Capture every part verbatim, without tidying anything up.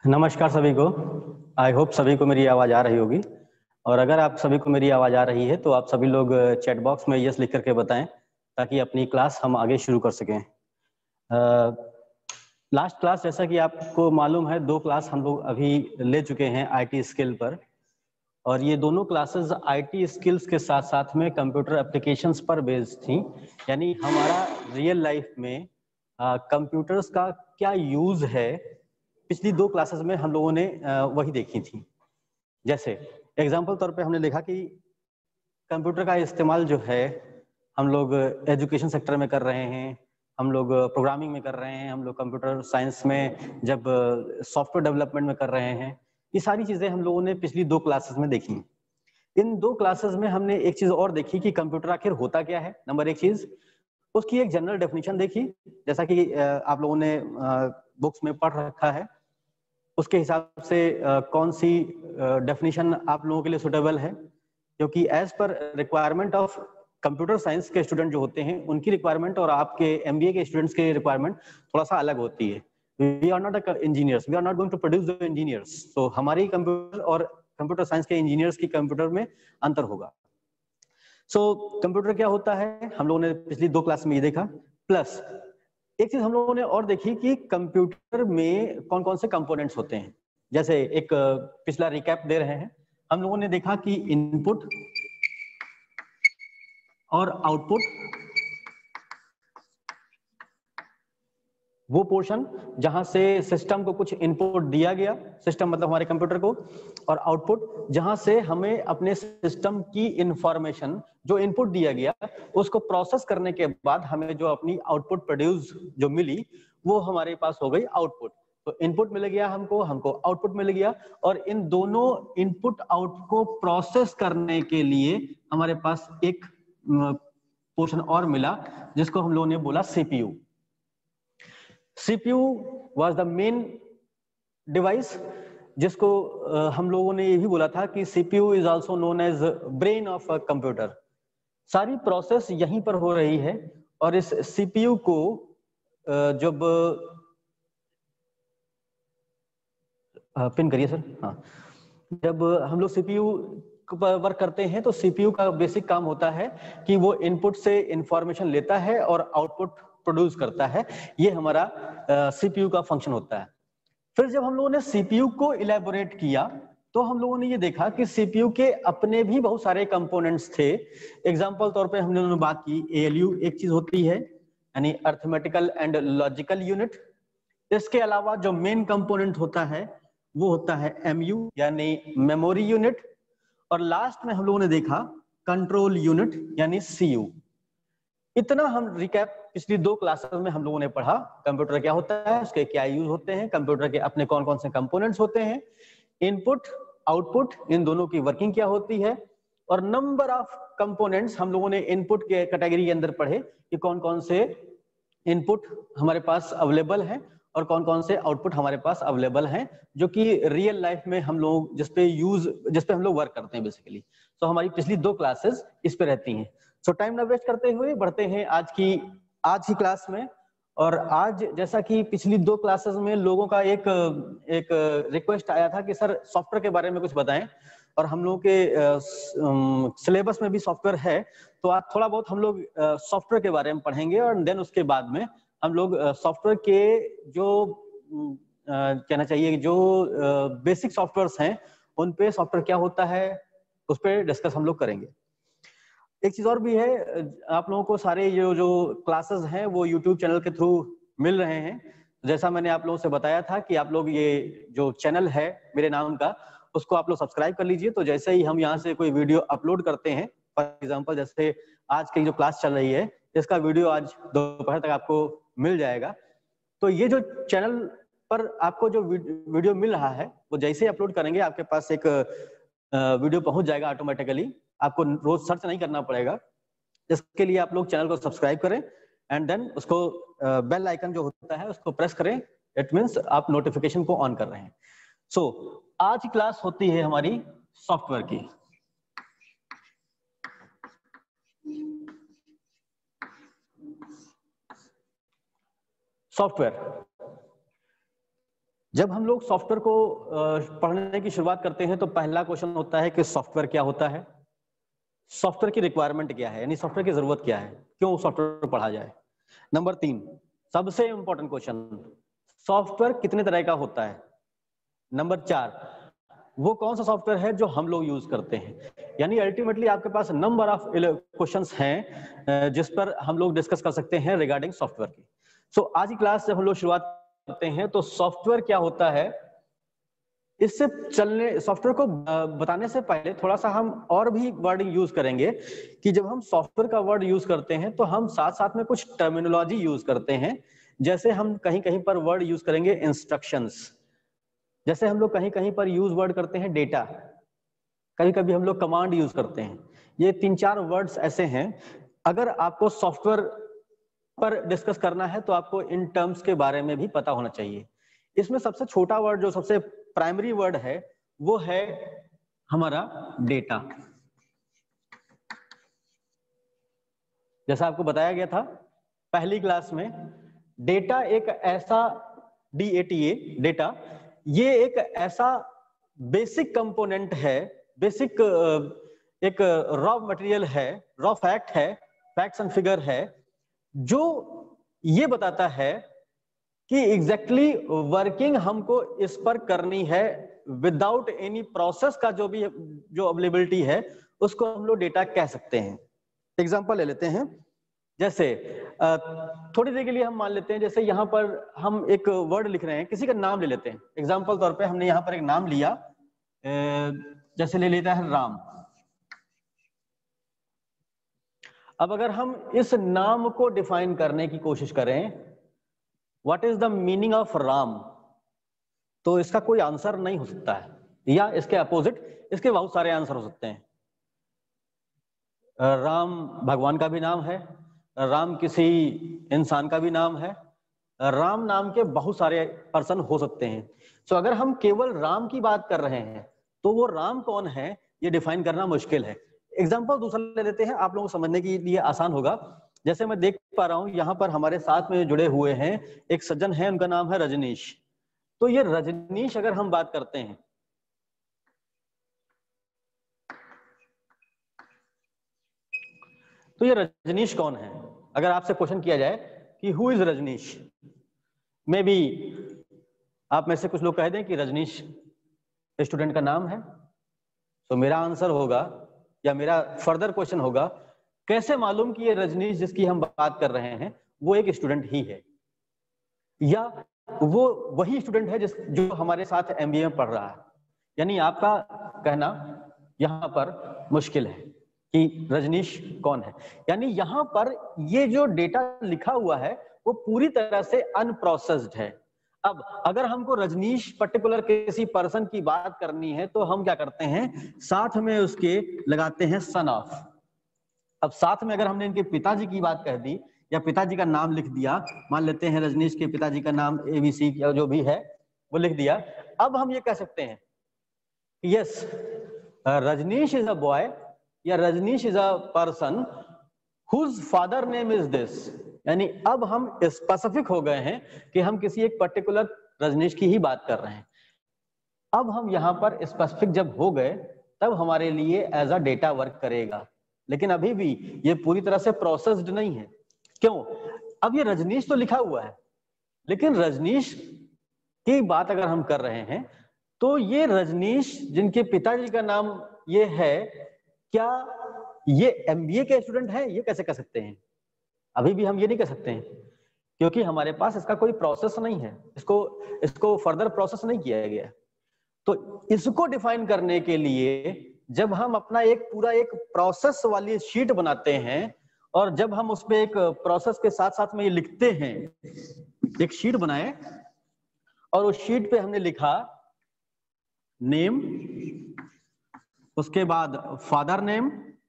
नमस्कार सभी को। आई होप सभी को मेरी आवाज़ आ रही होगी, और अगर आप सभी को मेरी आवाज़ आ रही है तो आप सभी लोग चैट बॉक्स में यस लिख करके बताएं ताकि अपनी क्लास हम आगे शुरू कर सकें। लास्ट क्लास जैसा कि आपको मालूम है, दो क्लास हम लोग अभी ले चुके हैं आईटी स्किल पर, और ये दोनों क्लासेस आईटी स्किल्स के साथ साथ में कंप्यूटर एप्लीकेशंस पर बेस्ड थी। यानी हमारा रियल लाइफ में कंप्यूटर्स का क्या यूज है, पिछली दो क्लासेस में हम लोगों ने आ, वही देखी थी। जैसे एग्जांपल तौर पे हमने देखा कि कंप्यूटर का इस्तेमाल जो है हम लोग एजुकेशन सेक्टर में कर रहे हैं, हम लोग प्रोग्रामिंग में कर रहे हैं, हम लोग कंप्यूटर साइंस में जब सॉफ्टवेयर डेवलपमेंट में कर रहे हैं। ये सारी चीजें हम लोगों ने पिछली दो क्लासेस में देखी। इन दो क्लासेस में हमने एक चीज और देखी कि कंप्यूटर आखिर होता क्या है। नंबर एक चीज, उसकी एक जनरल डेफिनेशन देखी, जैसा कि आप लोगों ने बुक्स में पढ़ रखा है। उसके हिसाब से कौन सी डेफिनेशन आप लोगों के लिए सुटेबल है, क्योंकि as per requirement of computer science के स्टूडेंट जो होते हैं उनकी रिक्वायरमेंट और आपके एमबीए के स्टूडेंट्स के रिक्वायरमेंट थोड़ा सा अलग होती है। We are not engineers, we are not going to produce the engineers. तो हमारी कंप्यूटर और कंप्यूटर साइंस के इंजीनियर्स की कंप्यूटर में अंतर होगा। सो so, कंप्यूटर क्या होता है हम लोगों ने पिछली दो क्लास में ये देखा। प्लस एक चीज हम लोगों ने और देखी कि कंप्यूटर में कौन कौन से कंपोनेंट्स होते हैं। जैसे एक पिछला रिकैप दे रहे हैं, हम लोगों ने देखा कि इनपुट और आउटपुट, वो पोर्शन जहां से सिस्टम को कुछ इनपुट दिया गया, सिस्टम मतलब हमारे कंप्यूटर को, और आउटपुट जहां से हमें अपने सिस्टम की इंफॉर्मेशन जो इनपुट दिया गया उसको प्रोसेस करने के बाद हमें जो अपनी आउटपुट प्रोड्यूस जो मिली वो हमारे पास हो गई आउटपुट। तो इनपुट मिल गया हमको, हमको आउटपुट मिल गया, और इन दोनों इनपुट आउटपुट को प्रोसेस करने के लिए हमारे पास एक पोर्शन और मिला जिसको हम लोगों ने बोला CPU. CPU was the main device, जिसको uh, हम लोगों ने ये भी बोला था कि CPU is also known as brain of a computer. सारी प्रोसेस यहीं पर हो रही है, और इस सीपीयू को uh, जब uh, पिन करिए सर, हाँ, जब हम लोग सीपीयू पर वर्क करते हैं तो सीपीयू का बेसिक काम होता है कि वो इनपुट से इंफॉर्मेशन लेता है और आउटपुट प्रोड्यूस करता है। ये हमारा सीपीयू का फंक्शन होता है। फिर जब हम लोगों ने सीपीयू को इलेबोरेट किया तो हम लोगों ने ये देखा कि सीपीयू के अपने भी बहुत सारे कंपोनेंट्स थे। एग्जांपल तौर पे हमने उन्होंने बात की एएलयू एक चीज होती है, यानी अर्थमेटिकल एंड लॉजिकल यूनिट। इसके अलावा जो मेन कंपोनेंट होता है वो होता है एमयू यानी मेमोरी यूनिट, और लास्ट में हम लोगों ने देखा कंट्रोल यूनिट यानी सीयू। इतना हम रिकैप पिछली दो क्लासेस में हम लोगों ने पढ़ा। कंप्यूटर क्या होता है, उसके क्या यूज होते हैं, कंप्यूटर के अपने कौन कौन से कंपोनेंट्स होते हैं, इनपुट आउटपुट इन दोनों की वर्किंग क्या होती है, और नंबर ऑफ कंपोनेंट्स हम लोगों ने इनपुट के कैटेगरी के अंदर पढ़े कि कौन कौन से इनपुट हमारे पास अवेलेबल हैं और कौन कौन से आउटपुट हमारे पास अवेलेबल हैं, जो कि रियल लाइफ में हम लोग जिस पे यूज जिस पे हम लोग वर्क करते हैं बेसिकली। तो हमारी पिछली दो क्लासेस इस पे रहती हैं। सो टाइम ना वेस्ट करते हुए बढ़ते हैं आज की आज की क्लास में। और आज जैसा कि पिछली दो क्लासेस में लोगों का एक एक रिक्वेस्ट आया था कि सर सॉफ्टवेयर के बारे में कुछ बताएं, और हम लोगों के सिलेबस में भी सॉफ्टवेयर है, तो आज थोड़ा बहुत हम लोग सॉफ्टवेयर के बारे में पढ़ेंगे, और देन उसके बाद में हम लोग सॉफ्टवेयर के जो कहना चाहिए जो बेसिक सॉफ्टवेयर्स हैं उन पे सॉफ्टवेयर क्या होता है उस पर डिस्कस हम लोग करेंगे। एक चीज और भी है, आप लोगों को सारे जो जो क्लासेस हैं वो यूट्यूब चैनल के थ्रू मिल रहे हैं। जैसा मैंने आप लोगों से बताया था कि आप लोग ये जो चैनल है मेरे नाम का उसको आप लोग सब्सक्राइब कर लीजिए। तो जैसे ही हम यहाँ से कोई वीडियो अपलोड करते हैं, फॉर एग्जाम्पल जैसे आज की जो क्लास चल रही है इसका वीडियो आज दोपहर तक आपको मिल जाएगा। तो ये जो चैनल पर आपको जो वीडियो मिल रहा है वो जैसे ही अपलोड करेंगे आपके पास एक वीडियो पहुंच जाएगा ऑटोमेटिकली, आपको रोज सर्च नहीं करना पड़ेगा। इसके लिए आप लोग चैनल को सब्सक्राइब करें एंड देन उसको बेल आइकन जो होता है उसको प्रेस करें। इट मींस आप नोटिफिकेशन को ऑन कर रहे हैं। सो so, आज की क्लास होती है हमारी सॉफ्टवेयर की। सॉफ्टवेयर जब हम लोग सॉफ्टवेयर को पढ़ने की शुरुआत करते हैं तो पहला क्वेश्चन होता है कि सॉफ्टवेयर क्या होता है, सॉफ्टवेयर की रिक्वायरमेंट क्या है, यानी सॉफ्टवेयर की जरूरत क्या है, क्यों सॉफ्टवेयर पढ़ा जाए। नंबर तीन, सबसे इंपॉर्टेंट क्वेश्चन, सॉफ्टवेयर कितने तरह का होता है। नंबर चार, वो कौन सा सॉफ्टवेयर है जो हम लोग यूज करते हैं। यानी अल्टीमेटली आपके पास नंबर ऑफ क्वेश्चंस हैं जिस पर हम लोग डिस्कस कर सकते हैं रिगार्डिंग सॉफ्टवेयर की। सो so, आज की क्लास जब हम लोग शुरुआत करते हैं तो सॉफ्टवेयर क्या होता है, इससे चलने सॉफ्टवेयर को बताने से पहले थोड़ा सा हम और भी वर्ड यूज करेंगे कि जब हम सॉफ्टवेयर का वर्ड यूज करते हैं तो हम साथ साथ में कुछ टर्मिनोलॉजी यूज करते हैं। जैसे हम कहीं कहीं पर वर्ड यूज करेंगे इंस्ट्रक्शंस, जैसे हम लोग कहीं कहीं पर यूज वर्ड करते हैं डेटा, कभी कभी हम लोग कमांड यूज करते हैं। ये तीन चार वर्ड्स ऐसे हैं, अगर आपको सॉफ्टवेयर पर डिस्कस करना है तो आपको इन टर्म्स के बारे में भी पता होना चाहिए। इसमें सबसे छोटा वर्ड जो सबसे प्राइमरी वर्ड है वो है हमारा डेटा। जैसा आपको बताया गया था पहली क्लास में, डेटा एक ऐसा D A T A data, ये एक ऐसा बेसिक कंपोनेंट है, बेसिक एक रॉ मटेरियल है, रॉ फैक्ट है, फैक्ट्स एंड फिगर है, जो ये बताता है कि एग्जैक्टली वर्किंग हमको इस पर करनी है विदाउट एनी प्रोसेस का जो भी जो अवेलेबिलिटी है उसको हम लोग डेटा कह सकते हैं। एग्जांपल ले लेते हैं, जैसे थोड़ी देर के लिए हम मान लेते हैं, जैसे यहाँ पर हम एक वर्ड लिख रहे हैं, किसी का नाम ले लेते हैं। एग्जांपल तौर पे हमने यहाँ पर एक नाम लिया, जैसे ले लेता है राम। अब अगर हम इस नाम को डिफाइन करने की कोशिश करें, what is the meaning of RAM, तो इसका कोई आंसर नहीं हो सकता है, या इसके अपोजिट इसके बहुत सारे आंसर हो सकते हैं। राम भगवान का भी नाम है, राम किसी इंसान का भी नाम है, राम नाम के बहुत सारे पर्सन हो सकते हैं। सो so, अगर हम केवल राम की बात कर रहे हैं तो वो राम कौन है ये डिफाइन करना मुश्किल है। एग्जांपल दूसरा ले लेते हैं, आप लोगों को समझने के लिए आसान होगा। जैसे मैं देख पा रहा हूं यहाँ पर हमारे साथ में जुड़े हुए हैं एक सज्जन है, उनका नाम है रजनीश। तो ये रजनीश अगर हम बात करते हैं, तो ये रजनीश कौन है। अगर आपसे क्वेश्चन किया जाए कि who is Rajneesh, maybe आप में से कुछ लोग कह दें कि रजनीश स्टूडेंट का नाम है। तो मेरा आंसर होगा या मेरा फर्दर क्वेश्चन होगा, कैसे मालूम कि ये रजनीश जिसकी हम बात कर रहे हैं वो एक स्टूडेंट ही है, या वो वही स्टूडेंट है जिस जो हमारे साथ एम बी ए में पढ़ रहा है। यानी आपका कहना यहाँ पर मुश्किल है कि रजनीश कौन है। यानी यहाँ पर ये जो डेटा लिखा हुआ है वो पूरी तरह से अनप्रोसेस्ड है। अब अगर हमको रजनीश पर्टिकुलर किसी पर्सन की बात करनी है तो हम क्या करते हैं, साथ में उसके लगाते हैं सन ऑफ। अब साथ में अगर हमने इनके पिताजी की बात कह दी या पिताजी का नाम लिख दिया, मान लेते हैं रजनीश के पिताजी का नाम एबीसी या जो भी है वो लिख दिया, अब हम ये कह सकते हैं yes Rajneesh is a boy या Rajneesh is a person whose father name is this. यानी अब हम स्पेसिफिक हो गए हैं कि हम किसी एक पर्टिकुलर रजनीश की ही बात कर रहे हैं। अब हम यहाँ पर स्पेसिफिक जब हो गए तब हमारे लिए एज अ डेटा वर्क करेगा, लेकिन अभी भी ये पूरी तरह से प्रोसेस्ड नहीं है। क्यों? अब ये रजनीश तो लिखा हुआ है, लेकिन रजनीश की बात अगर हम कर रहे हैं तो ये रजनीश जिनके पिताजी का नाम ये है, क्या ये एम बी ए के स्टूडेंट है? ये कैसे कह सकते हैं? अभी भी हम ये नहीं कह सकते हैं, क्योंकि हमारे पास इसका कोई प्रोसेस नहीं है, इसको इसको फर्दर प्रोसेस नहीं किया गया। तो इसको डिफाइन करने के लिए जब हम अपना एक पूरा एक प्रोसेस वाली शीट बनाते हैं और जब हम उसमें एक प्रोसेस के साथ साथ में ये लिखते हैं, एक शीट बनाए और उस शीट पे हमने लिखा नेम, उसके बाद फादर नेम,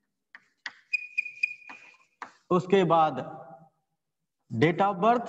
उसके बाद डेट ऑफ बर्थ,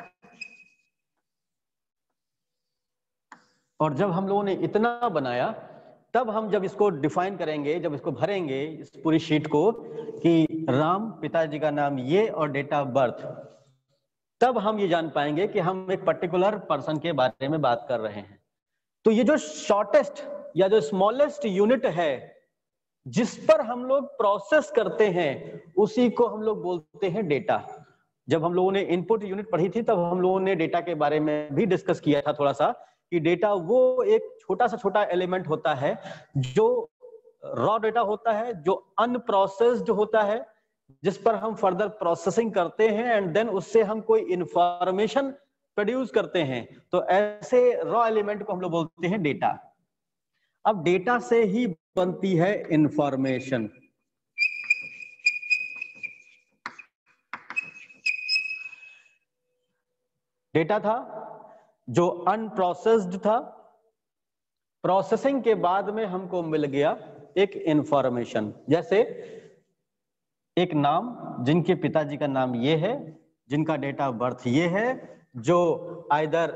और जब हम लोगों ने इतना बनाया तब हम जब इसको डिफाइन करेंगे, जब इसको भरेंगे इस पूरी शीट को कि राम पिताजी का नाम ये और डेट ऑफ बर्थ, तब हम ये जान पाएंगे कि हम एक पर्टिकुलर पर्सन के बारे में बात कर रहे हैं। तो ये जो शॉर्टेस्ट या जो स्मॉलेस्ट यूनिट है जिस पर हम लोग प्रोसेस करते हैं उसी को हम लोग बोलते हैं डेटा। जब हम लोगों ने इनपुट यूनिट पढ़ी थी तब हम लोगों ने डेटा के बारे में भी डिस्कस किया था थोड़ा सा, कि डेटा वो एक छोटा सा छोटा एलिमेंट होता है जो रॉ डेटा होता है, जो अनप्रोसेस्ड होता है, जिस पर हम फर्दर प्रोसेसिंग करते हैं एंड देन उससे हम कोई इंफॉर्मेशन प्रोड्यूस करते हैं। तो ऐसे रॉ एलिमेंट को हम लोग बोलते हैं डेटा। अब डेटा से ही बनती है इंफॉर्मेशन। डेटा था जो अनप्रोसेस्ड था, प्रोसेसिंग के बाद में हमको मिल गया एक इंफॉर्मेशन। जैसे एक नाम, जिनके पिताजी का नाम ये है, जिनका डेट ऑफ बर्थ ये है, जो आइदर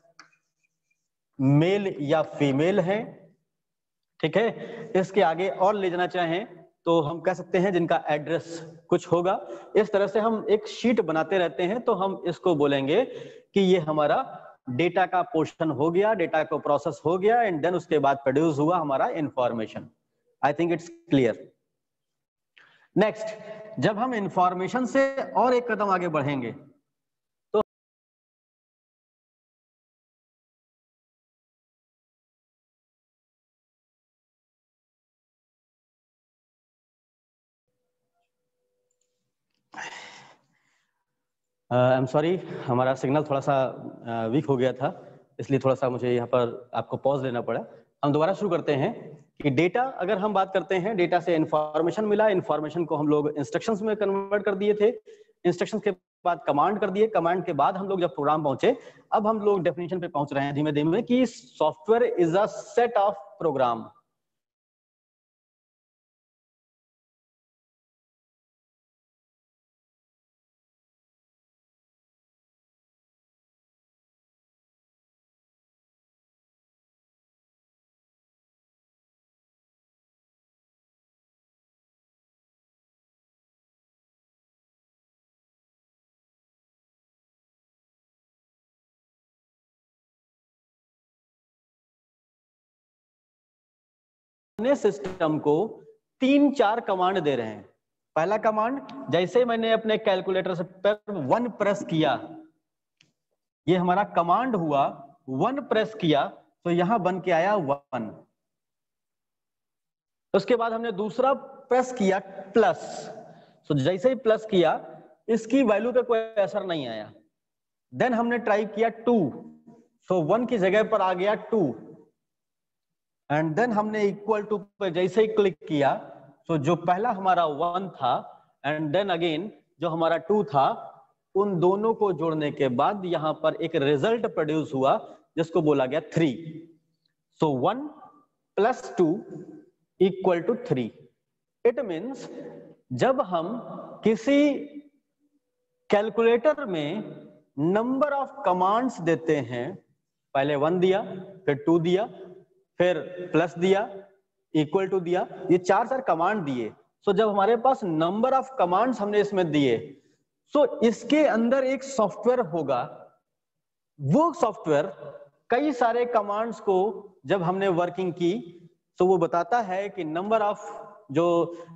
मेल या फीमेल है, ठीक है। इसके आगे और ले जाना चाहें तो हम कह सकते हैं जिनका एड्रेस कुछ होगा। इस तरह से हम एक शीट बनाते रहते हैं, तो हम इसको बोलेंगे कि ये हमारा डेटा का पोर्शन हो गया, डेटा को प्रोसेस हो गया एंड देन उसके बाद प्रोड्यूस हुआ हमारा information. I think it's clear. Next, जब हम इंफॉर्मेशन से और एक कदम आगे बढ़ेंगे तो आई एम सॉरी, हमारा सिग्नल थोड़ा सा वीक uh, हो गया था, इसलिए थोड़ा सा मुझे यहाँ पर आपको पॉज लेना पड़ा। हम दोबारा शुरू करते हैं कि डेटा, अगर हम बात करते हैं डेटा से इंफॉर्मेशन मिला, इंफॉर्मेशन को हम लोग इंस्ट्रक्शंस में कन्वर्ट कर दिए थे, इंस्ट्रक्शंस के बाद कमांड कर दिए, कमांड के बाद हम लोग जब प्रोग्राम पहुंचे, अब हम लोग डेफिनेशन पे पहुंच रहे हैं धीमे धीमे कि software is a set of program. System को तीन चार कमांड दे रहे हैं। पहला कमांड, जैसे मैंने अपने कैलकुलेटर से पर वन प्रेस किया, ये हमारा कमांड हुआ, वन प्रेस किया तो यहां बन के आया वन। उसके बाद हमने दूसरा प्रेस किया प्लस, तो जैसे ही प्लस किया इसकी वैल्यू पे कोई असर नहीं आया। देन हमने ट्राई किया टू, सो वन की जगह पर आ गया टू, एंड देन हमने इक्वल टू पे जैसे ही क्लिक किया तो जो पहला हमारा वन था एंड देन अगेन जो हमारा टू था, उन दोनों को जोड़ने के बाद यहां पर एक रिजल्ट प्रोड्यूस हुआ जिसको बोला गया three. So one plus two equal to three. It means जब हम किसी कैलकुलेटर में नंबर ऑफ कमांड्स देते हैं, पहले वन दिया, फिर टू दिया, फिर प्लस दिया, इक्वल टू दिया, ये चार चार कमांड दिए। सो so, जब हमारे पास नंबर ऑफ कमांड्स हमने इसमें दिए, सो so, इसके अंदर एक सॉफ्टवेयर होगा। वो सॉफ्टवेयर कई सारे कमांड्स को जब हमने वर्किंग की तो वो बताता है कि नंबर ऑफ जो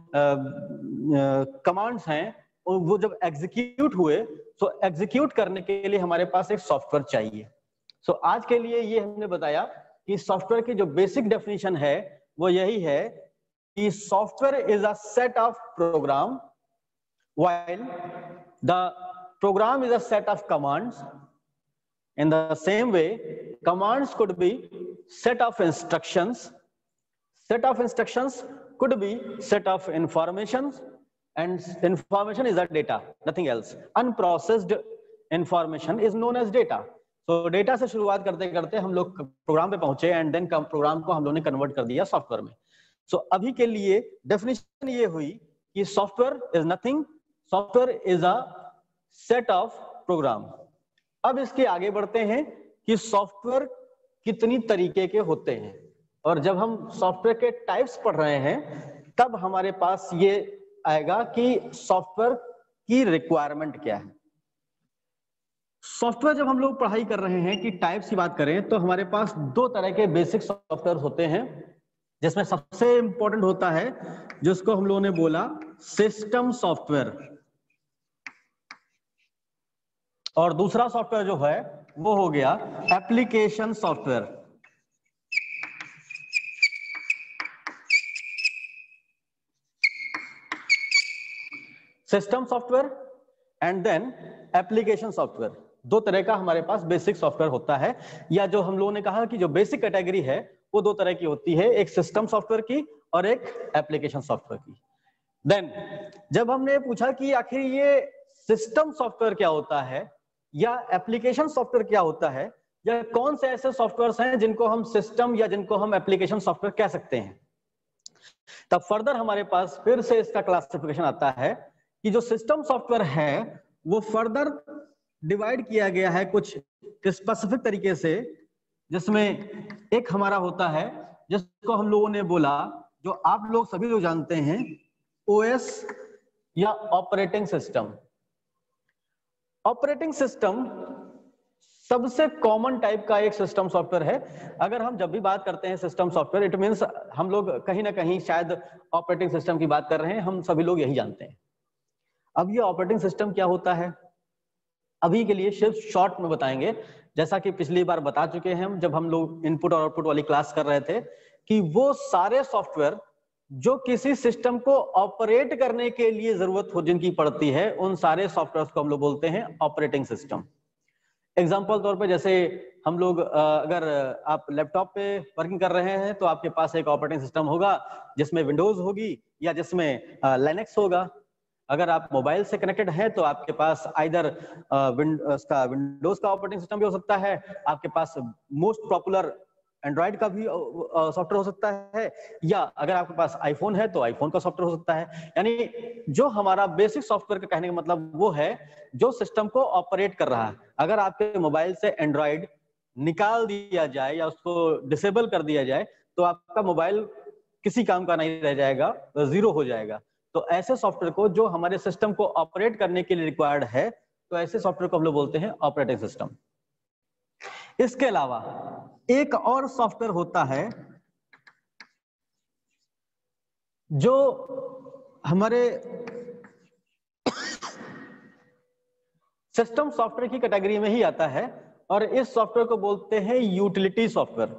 कमांड्स हैं वो जब एग्जीक्यूट हुए, तो एग्जीक्यूट करने के लिए हमारे पास एक सॉफ्टवेयर चाहिए। सो so, आज के लिए ये हमने बताया कि सॉफ्टवेयर की जो बेसिक डेफिनेशन है वो यही है कि software is a set of program, while the program is a set of commands. In the same way, commands could be set of instructions. Set of instructions could be set of informations, and information is a data, nothing else. Unprocessed information is known as data. So data से शुरुआत करते करते हम लोग programme पे पहुंचे and then programme को हम लोगों ने कन्वर्ट कर दिया सॉफ्टवेयर में। सो so, अभी के लिए डेफिनेशन ये हुई कि software is nothing, software is a set of program. अब इसके आगे बढ़ते हैं कि सॉफ्टवेयर कितनी तरीके के होते हैं, और जब हम सॉफ्टवेयर के टाइप्स पढ़ रहे हैं तब हमारे पास ये आएगा कि सॉफ्टवेयर की रिक्वायरमेंट क्या है। सॉफ्टवेयर जब हम लोग पढ़ाई कर रहे हैं कि टाइप्स की बात करें तो हमारे पास दो तरह के बेसिक सॉफ्टवेयर होते हैं, जिसमें सबसे इंपॉर्टेंट होता है जिसको हम लोगों ने बोला सिस्टम सॉफ्टवेयर, और दूसरा सॉफ्टवेयर जो है वो हो गया application software. System software and then application software, दो तरह का हमारे पास बेसिक सॉफ्टवेयर होता है, या जो हम लोगों ने कहा कि जो बेसिक कैटेगरी है वो दो तरह की होती है, एक सिस्टम सॉफ्टवेयर की और एक एप्लीकेशन सॉफ्टवेयर की। देन जब हमने पूछा कि आखिर ये सिस्टम सॉफ्टवेयर क्या होता है या एप्लीकेशन सॉफ्टवेयर क्या होता है, या कौन से ऐसे सॉफ्टवेयर हैं जिनको हम सिस्टम या जिनको हम एप्लीकेशन सॉफ्टवेयर कह सकते हैं, तब फर्दर हमारे पास फिर से इसका क्लासिफिकेशन आता है कि जो सिस्टम सॉफ्टवेयर है वो फर्दर डिवाइड किया गया है कुछ स्पेसिफिक तरीके से, जिसमें एक हमारा होता है जिसको हम लोगों ने बोला, जो आप लोग सभी लोग जानते हैं, ओएस या ऑपरेटिंग सिस्टम। ऑपरेटिंग सिस्टम सबसे कॉमन टाइप का एक सिस्टम सॉफ्टवेयर है। अगर हम जब भी बात करते हैं सिस्टम सॉफ्टवेयर, इट मींस हम लोग कहीं ना कहीं शायद ऑपरेटिंग सिस्टम की बात कर रहे हैं, हम सभी लोग यही जानते हैं। अब ये ऑपरेटिंग सिस्टम क्या होता है अभी के लिए सिर्फ शॉर्ट में बताएंगे, जैसा कि पिछली बार बता चुके हैं हम जब हम लोग इनपुट और आउटपुट वाली क्लास कर रहे थे, कि वो सारे सॉफ्टवेयर जो किसी सिस्टम को ऑपरेट करने के लिए जरूरत हो जिनकी पड़ती है, उन सारे सॉफ्टवेयर को हम लोग बोलते हैं ऑपरेटिंग सिस्टम। एग्जाम्पल तौर पे जैसे हम लोग अगर आप लैपटॉप पे वर्किंग कर रहे हैं तो आपके पास एक ऑपरेटिंग सिस्टम होगा जिसमें विंडोज होगी या जिसमें लिनक्स होगा। अगर आप मोबाइल से कनेक्टेड हैं तो आपके पास आइदर उसका विंडोज का ऑपरेटिंग सिस्टम भी हो सकता है, आपके पास मोस्ट पॉपुलर एंड्रॉइड का भी सॉफ्टवेयर हो सकता है, या अगर आपके पास आईफोन है तो आईफोन का सॉफ्टवेयर हो सकता है। यानी जो हमारा बेसिक सॉफ्टवेयर का कहने का मतलब वो है जो सिस्टम को ऑपरेट कर रहा है। अगर आपके मोबाइल से एंड्रॉइड निकाल दिया जाए या उसको डिसेबल कर दिया जाए तो आपका मोबाइल किसी काम का नहीं रह जाएगा, जीरो हो जाएगा। तो ऐसे सॉफ्टवेयर को जो हमारे सिस्टम को ऑपरेट करने के लिए रिक्वायर्ड है, तो ऐसे सॉफ्टवेयर को हम लोग बोलते हैं ऑपरेटिंग सिस्टम। इसके अलावा एक और सॉफ्टवेयर होता है जो हमारे सिस्टम सॉफ्टवेयर की कैटेगरी में ही आता है, और इस सॉफ्टवेयर को बोलते हैं यूटिलिटी सॉफ्टवेयर।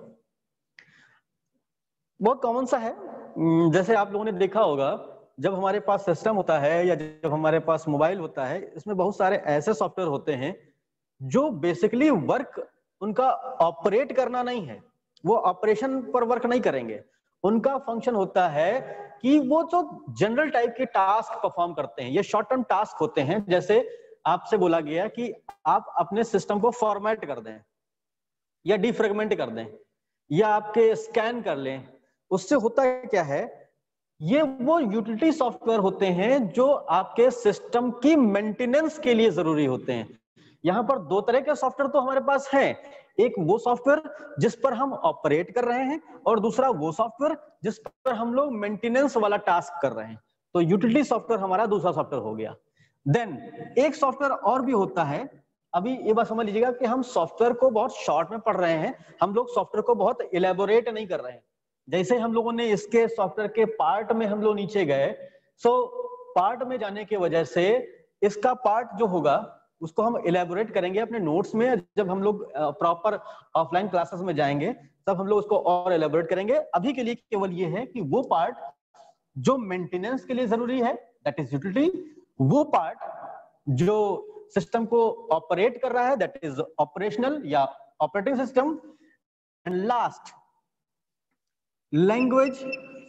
बहुत कॉमन सा है, जैसे आप लोगों ने देखा होगा जब हमारे पास सिस्टम होता है या जब हमारे पास मोबाइल होता है, इसमें बहुत सारे ऐसे सॉफ्टवेयर होते हैं जो बेसिकली वर्क उनका ऑपरेट करना नहीं है, वो ऑपरेशन पर वर्क नहीं करेंगे। उनका फंक्शन होता है कि वो जो जनरल टाइप के टास्क परफॉर्म करते हैं, ये शॉर्ट टर्म टास्क होते हैं। जैसे आपसे बोला गया कि आप अपने सिस्टम को फॉर्मेट कर दें या डिफ्रेगमेंट कर दें या आपके स्कैन कर लें, उससे होता क्या है, ये वो यूटिलिटी सॉफ्टवेयर होते हैं जो आपके सिस्टम की मेंटेनेंस के लिए जरूरी होते हैं। यहां पर दो तरह के सॉफ्टवेयर तो हमारे पास हैं, एक वो सॉफ्टवेयर जिस पर हम ऑपरेट कर रहे हैं और दूसरा वो सॉफ्टवेयर जिस पर हम लोग मेंटेनेंस वाला टास्क कर रहे हैं। तो यूटिलिटी सॉफ्टवेयर हमारा दूसरा सॉफ्टवेयर हो गया। देन एक सॉफ्टवेयर और भी होता है, अभी ये बात समझ लीजिएगा कि हम सॉफ्टवेयर को बहुत शॉर्ट में पढ़ रहे हैं, हम लोग सॉफ्टवेयर को बहुत इलेबोरेट नहीं कर रहे हैं। जैसे हम लोगों ने इसके सॉफ्टवेयर के पार्ट में हम लोग नीचे गए, सो पार्ट में जाने की वजह से इसका पार्ट जो होगा उसको हम इलेबोरेट करेंगे अपने नोट्स में। जब हम लोग प्रॉपर ऑफलाइन क्लासेस में जाएंगे तब हम लोग उसको और इलेबोरेट करेंगे। अभी के लिए केवल ये है कि वो पार्ट जो मेंटेनेंस के लिए जरूरी है, दैट इज यूटिलिटी, वो पार्ट जो सिस्टम को ऑपरेट कर रहा है, दैट इज ऑपरेशनल या operating system, and last language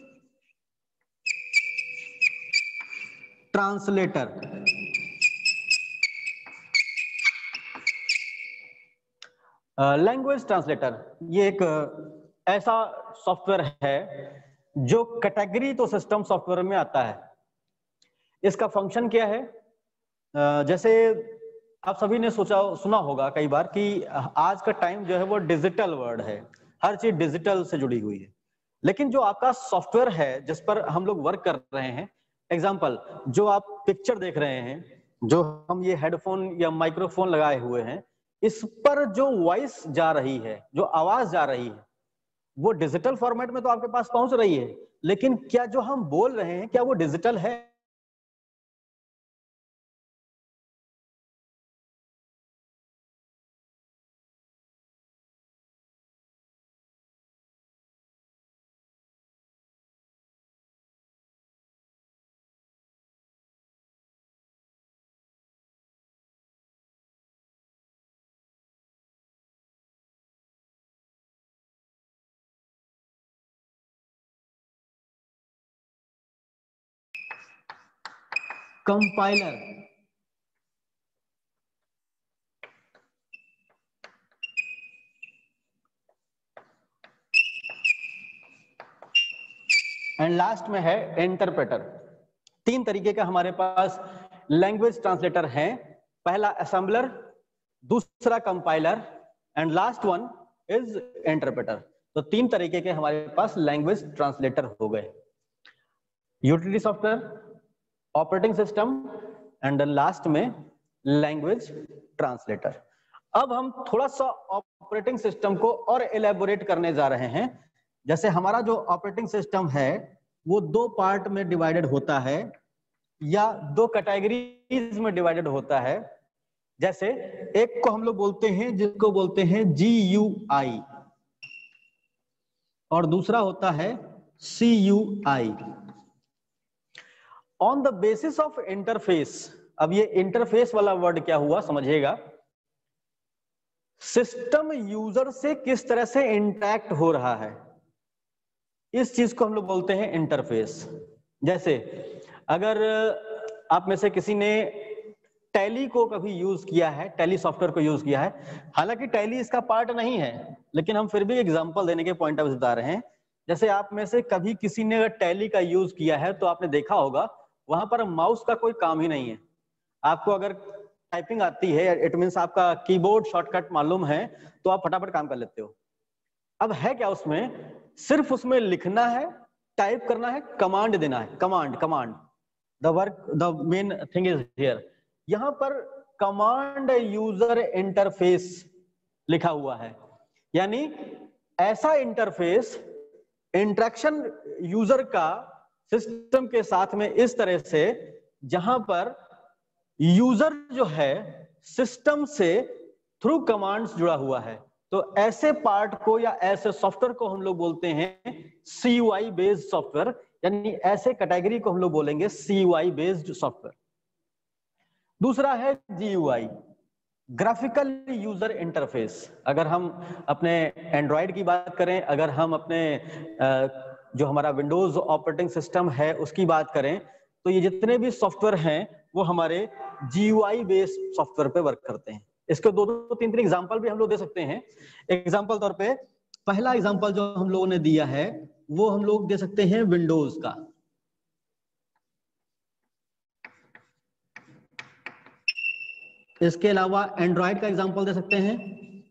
translator. Language translator ये एक uh, ऐसा सॉफ्टवेयर है जो कैटेगरी तो सिस्टम सॉफ्टवेयर में आता है। इसका फंक्शन क्या है, uh, जैसे आप सभी ने सोचा सुना होगा कई बार कि आज का टाइम जो है वो डिजिटल वर्ल्ड है, हर चीज डिजिटल से जुड़ी हुई है। लेकिन जो आपका सॉफ्टवेयर है जिस पर हम लोग वर्क कर रहे हैं, एग्जांपल जो आप पिक्चर देख रहे हैं, जो हम ये हेडफोन या माइक्रोफोन लगाए हुए हैं, इस पर जो वॉइस जा रही है, जो आवाज जा रही है, वो डिजिटल फॉर्मेट में तो आपके पास पहुंच रही है, लेकिन क्या जो हम बोल रहे हैं क्या वो डिजिटल है? कंपाइलर, एंड लास्ट में है इंटरप्रेटर। तीन तरीके का हमारे पास लैंग्वेज ट्रांसलेटर है, पहला असेंबलर, दूसरा compiler and last one is interpreter. तो तीन तरीके के हमारे पास लैंग्वेज ट्रांसलेटर हो गए, utility software, operating system and last में लैंग्वेज ट्रांसलेटर। अब हम थोड़ा सा ऑपरेटिंग सिस्टम को और एलेबोरेट करने जा रहे हैं। जैसे हमारा जो ऑपरेटिंग सिस्टम है वो दो पार्ट में डिवाइडेड होता है या दो कैटेगरीज में डिवाइडेड होता है। जैसे एक को हम लोग बोलते हैं जिसको बोलते हैं जी यू आई और दूसरा होता है C U I. On the basis of interface, अब ये इंटरफेस वाला वर्ड क्या हुआ समझिएगा, सिस्टम यूजर से किस तरह से इंटरेक्ट हो रहा है, इस चीज को हम लोग बोलते हैं इंटरफेस। जैसे अगर आप में से किसी ने टैली को कभी यूज किया है, टैली सॉफ्टवेयर को यूज किया है, हालांकि टैली इसका पार्ट नहीं है, लेकिन हम फिर भी एग्जांपल देने के पॉइंट ऑफ व्यू बता रहे हैं। जैसे आप में से कभी किसी ने अगर टैली का यूज किया है तो आपने देखा होगा वहां पर माउस का कोई काम ही नहीं है। आपको अगर टाइपिंग आती है, इट मीन्स आपका कीबोर्ड शॉर्टकट मालूम है, तो आप फटाफट काम कर लेते हो। अब है क्या उसमें, सिर्फ उसमें लिखना है, टाइप करना है, कमांड देना है, command command the work the main thing is here. यहां पर कमांड यूजर इंटरफेस लिखा हुआ है, यानी ऐसा इंटरफेस इंटरेक्शन यूजर का सिस्टम के साथ में इस तरह से जहां पर यूजर जो है सिस्टम से थ्रू कमांड्स जुड़ा हुआ है। तो ऐसे पार्ट को या ऐसे सॉफ्टवेयर को हम लोग बोलते हैं C U I based software, यानी ऐसे कैटेगरी को हम लोग बोलेंगे C U I based software. दूसरा है G U I, graphical user interface. अगर हम अपने एंड्रॉयड की बात करें, अगर हम अपने जो हमारा विंडोज ऑपरेटिंग सिस्टम है उसकी बात करें, तो ये जितने भी सॉफ्टवेयर हैं वो हमारे G U I based software पे वर्क करते हैं। इसके दो दो तीन तीन एग्जांपल भी हम लोग दे सकते हैं। एग्जांपल तौर पे पहला एग्जांपल जो हम लोगों ने दिया है वो हम लोग दे सकते हैं विंडोज का। इसके अलावा एंड्रॉयड का एग्जांपल दे सकते हैं।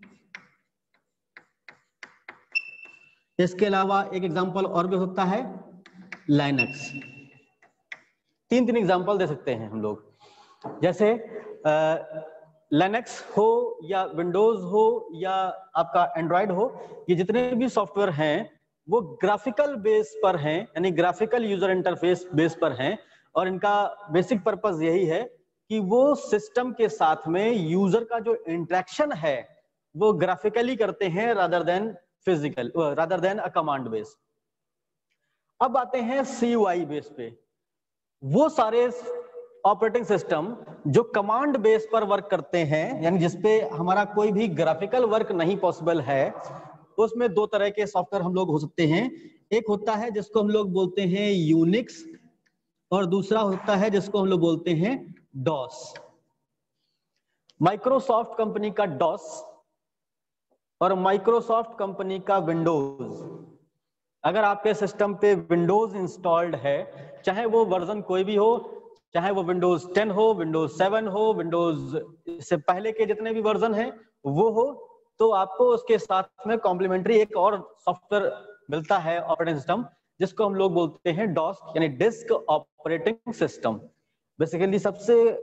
इसके अलावा एक एग्जांपल और भी हो सकता है लाइनक्स। तीन तीन एग्जांपल दे सकते हैं हम लोग। जैसे लिनक्स हो या विंडोज हो या आपका एंड्रॉयड हो, ये जितने भी सॉफ्टवेयर हैं वो ग्राफिकल बेस पर हैं, यानी ग्राफिकल यूजर इंटरफेस बेस पर हैं, और इनका बेसिक पर्पस यही है कि वो सिस्टम के साथ में यूजर का जो इंटरेक्शन है वो ग्राफिकली करते हैं rather than physical, rather than a command base. अब आते हैं सी यू आई बेस पे। वो सारे ऑपरेटिंग सिस्टम जो कमांड बेस पर वर्क करते हैं, यानी जिसपे हमारा कोई भी ग्राफिकल वर्क नहीं पॉसिबल है, उसमें दो तरह के सॉफ्टवेयर हम लोग हो सकते हैं। एक होता है जिसको हम लोग बोलते हैं यूनिक्स और दूसरा होता है जिसको हम लोग बोलते हैं डॉस। माइक्रोसॉफ्ट कंपनी का डॉस और माइक्रोसॉफ्ट कंपनी का विंडोज। अगर आपके सिस्टम पे विंडोज इंस्टॉल्ड है, चाहे वो वर्जन कोई भी हो, चाहे वो विंडोज टेन हो, विंडोज सेवन हो, विंडोज से पहले के जितने भी वर्जन हैं वो हो, तो आपको उसके साथ में कॉम्प्लीमेंट्री एक और सॉफ्टवेयर मिलता है ऑपरेटिंग सिस्टम, जिसको हम लोग बोलते हैं डॉस, यानी डिस्क ऑपरेटिंग सिस्टम। बेसिकली सबसे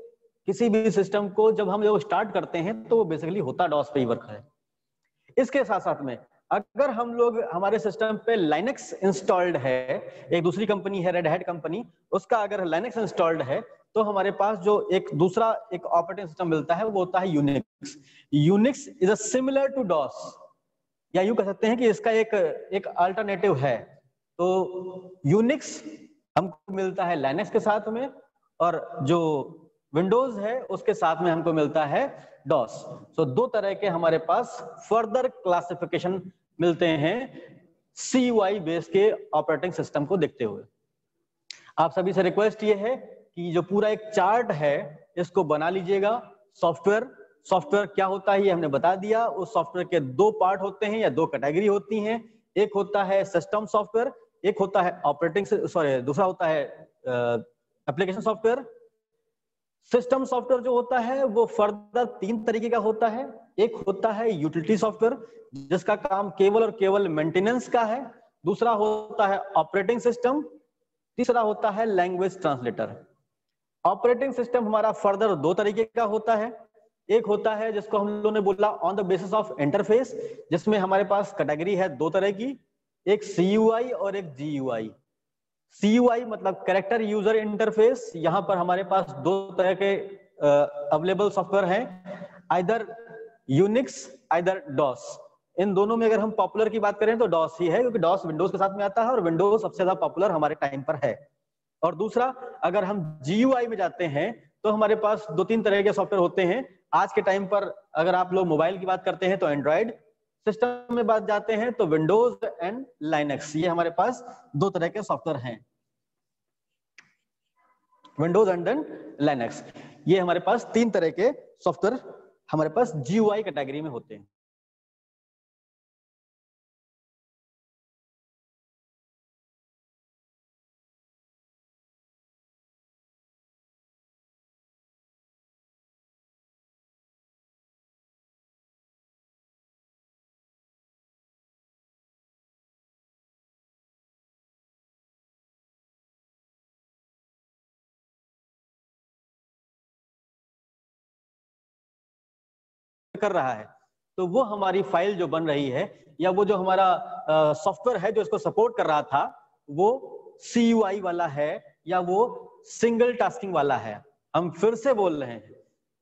किसी भी सिस्टम को जब हम लोग स्टार्ट करते हैं तो वो बेसिकली होता डॉस पे ही वर्क है। इसके साथ साथ में अगर हम लोग हमारे सिस्टम पे लाइनक्स इंस्टॉल्ड है, एक दूसरी कंपनी है रेड हैट कंपनी, उसका अगर लाइनक्स इंस्टॉल्ड है तो हमारे पास जो एक दूसरा एक ऑपरेटिंग सिस्टम मिलता है वो होता है Unix. Unix is a similar to DOS, या यूं कह सकते हैं कि इसका एक एक अल्टरनेटिव है। तो यूनिक्स हमको मिलता है लाइनक्स के साथ में, और जो विंडोज है उसके साथ में हमको मिलता है डॉस। सो दो तरह के हमारे पास फर्दर क्लासिफिकेशन मिलते हैं सी यू आई बेस के ऑपरेटिंग सिस्टम को देखते हुए। आप सभी से रिक्वेस्ट ये है कि जो पूरा एक चार्ट है इसको बना लीजिएगा। सॉफ्टवेयर सॉफ्टवेयर क्या होता है ये हमने बता दिया। उस सॉफ्टवेयर के दो पार्ट होते हैं या दो कैटेगरी होती हैं। एक होता है सिस्टम सॉफ्टवेयर, एक होता है ऑपरेटिंग सॉरी दूसरा होता है एप्लीकेशन सॉफ्टवेयर। सिस्टम सॉफ्टवेयर जो होता है वो फर्दर तीन तरीके का होता है। एक होता है यूटिलिटी सॉफ्टवेयर जिसका काम केवल और केवल मेंटेनेंस का है। दूसरा होता है ऑपरेटिंग सिस्टम। तीसरा होता है लैंग्वेज ट्रांसलेटर। ऑपरेटिंग सिस्टम हमारा फर्दर दो तरीके का होता है। एक होता है जिसको हम लोगों ने बोला on the basis of interface, जिसमें हमारे पास कैटेगरी है दो तरह की, एक सी यू आई और एक जी यू आई। सी यू आई मतलब कैरेक्टर यूजर इंटरफेस। यहाँ पर हमारे पास दो तरह के अवेलेबल सॉफ्टवेयर हैं, आइदर यूनिक्स आइदर डॉस। इन दोनों में अगर हम पॉपुलर की बात करें तो डॉस ही है, क्योंकि डॉस विंडोज के साथ में आता है और विंडोज सबसे ज्यादा पॉपुलर हमारे टाइम पर है। और दूसरा अगर हम जी यू आई में जाते हैं तो हमारे पास दो तीन तरह के सॉफ्टवेयर होते हैं। आज के टाइम पर अगर आप लोग मोबाइल की बात करते हैं तो एंड्रॉइड, सिस्टम में बात जाते हैं तो विंडोज एंड लाइनक्स। ये हमारे पास दो तरह के सॉफ्टवेयर हैं, विंडोज एंड लाइनक्स। ये हमारे पास तीन तरह के सॉफ्टवेयर हमारे पास जी यू आई कैटेगरी में होते हैं। कर रहा है तो वो हमारी फाइल जो बन रही है या वो जो हमारा सॉफ्टवेयर है जो इसको सपोर्ट कर रहा था वो सी यू आई वाला है या वो सिंगल टास्किंग वाला है। हम फिर से बोल रहे हैं,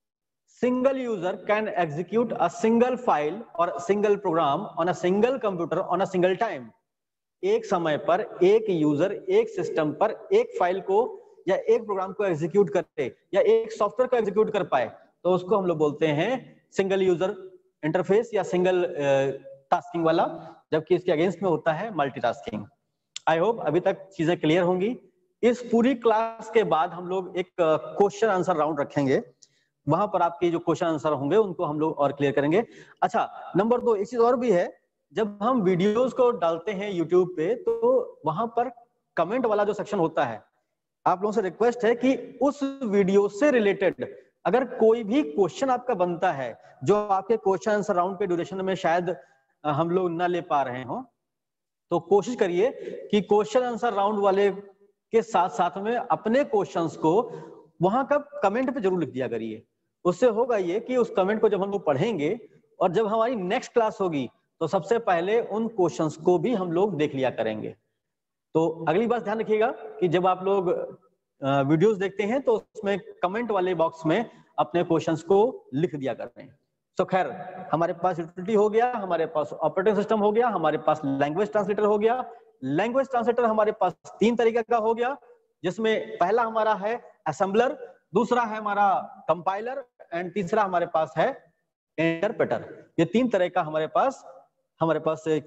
single user can execute a single file और single program on a single computer on a single time. एक समय पर एक यूजर एक सिस्टम पर एक फाइल को या एक प्रोग्राम को एग्जीक्यूट करे या एक सॉफ्टवेयर को एग्जीक्यूट कर पाए तो उसको हम लोग बोलते हैं सिंगल यूजर इंटरफेस या सिंगल टास्किंग वाला, जबकि इसके अगेंस्ट में होता है मल्टीटास्किंग। आई होप अभी तक चीजें क्लियर होंगी। इस पूरी क्लास के बाद हम लोग एक क्वेश्चन आंसर राउंड रखेंगे, वहां पर आपके जो क्वेश्चन आंसर होंगे उनको हम लोग और क्लियर करेंगे। अच्छा, नंबर दो एक चीज और भी है, जब हम वीडियोस को डालते हैं यूट्यूब पे तो वहां पर कमेंट वाला जो सेक्शन होता है, आप लोगों से रिक्वेस्ट है कि उस वीडियो से रिलेटेड अगर कोई भी क्वेश्चन आपका बनता है जो आपके क्वेश्चन आंसर राउंड के ड्यूरेशन में शायद हम लोग ना ले पा रहे हो, तो कोशिश करिए कि क्वेश्चन आंसर राउंड वाले के साथ साथ में अपने क्वेश्चंस को वहां का कमेंट पे जरूर लिख दिया करिए। उससे होगा ये कि उस कमेंट को जब हम लोग पढ़ेंगे और जब हमारी नेक्स्ट क्लास होगी तो सबसे पहले उन क्वेश्चंस को भी हम लोग देख लिया करेंगे। तो अगली बात ध्यान रखिएगा कि जब आप लोग वीडियोस देखते हैं तो उसमें कमेंट वाले बॉक्स में अपने क्वेश्चंस को लिख दिया करते हैं। तो खैर, हमारे पास यूटिलिटी हो गया, हमारे पास ऑपरेटिंग सिस्टम हो गया, हमारे पास लैंग्वेज ट्रांसलेटर हो गया। लैंग्वेज ट्रांसलेटर हमारे पास तीन तरीके का हो गया, जिसमें पहला हमारा है असेंबलर, दूसरा है हमारा कंपाइलर एंड तीसरा हमारे पास है इंटरप्रेटर। ये तीन तरह का हमारे पास हमारे पास एक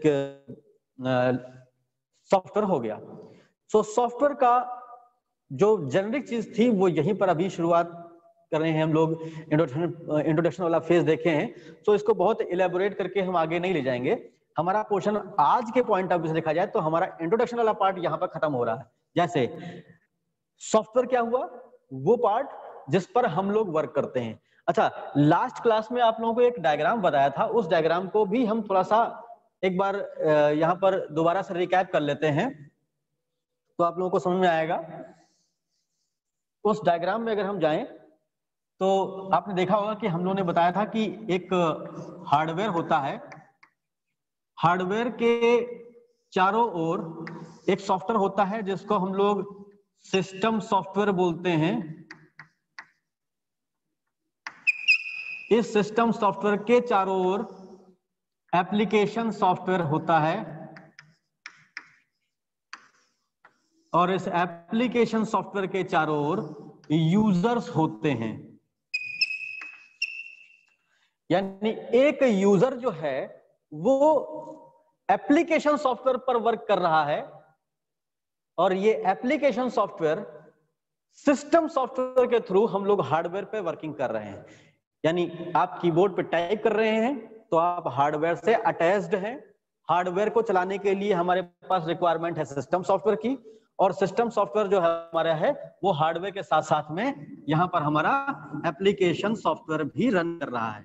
सॉफ्टवेयर हो गया। सो सॉफ्टवेयर का जो जेनरिक चीज थी वो यहीं पर अभी शुरुआत कर रहे हैं हम लोग, इंट्रोडक्शन इंट्रोडक्शन वाला फेज देखे हैं, तो इसको बहुत इलेबोरेट करके हम आगे नहीं ले जाएंगे। हमारा पोर्शन आज के पॉइंट ऑफ व्यू से देखा जाए तो हमारा इंट्रोडक्शन वाला पार्ट यहाँ पर खत्म हो रहा है। जैसे सॉफ्टवेयर क्या हुआ, वो पार्ट जिस पर हम लोग वर्क करते हैं। अच्छा, लास्ट क्लास में आप लोगों को एक डायग्राम बताया था, उस डायग्राम को भी हम थोड़ा सा एक बार यहाँ पर दोबारा से रिकैप कर लेते हैं तो आप लोगों को समझ में आएगा। उस डायग्राम में अगर हम जाएं तो आपने देखा होगा कि हम लोगों ने बताया था कि एक हार्डवेयर होता है, हार्डवेयर के चारों ओर एक सॉफ्टवेयर होता है जिसको हम लोग सिस्टम सॉफ्टवेयर बोलते हैं। इस सिस्टम सॉफ्टवेयर के चारों ओर एप्लीकेशन सॉफ्टवेयर होता है और इस एप्लीकेशन सॉफ्टवेयर के चारों ओर यूजर्स होते हैं। यानी एक यूजर जो है वो एप्लीकेशन सॉफ्टवेयर पर वर्क कर रहा है और ये एप्लीकेशन सॉफ्टवेयर सिस्टम सॉफ्टवेयर के थ्रू हम लोग हार्डवेयर पे वर्किंग कर रहे हैं। यानी आप कीबोर्ड पे टाइप कर रहे हैं तो आप हार्डवेयर से अटैच्ड हैं। हार्डवेयर को चलाने के लिए हमारे पास रिक्वायरमेंट है सिस्टम सॉफ्टवेयर की, और सिस्टम सॉफ्टवेयर जो है हमारा है वो हार्डवेयर के साथ साथ में यहां पर हमारा एप्लीकेशन सॉफ्टवेयर भी रन कर रहा है।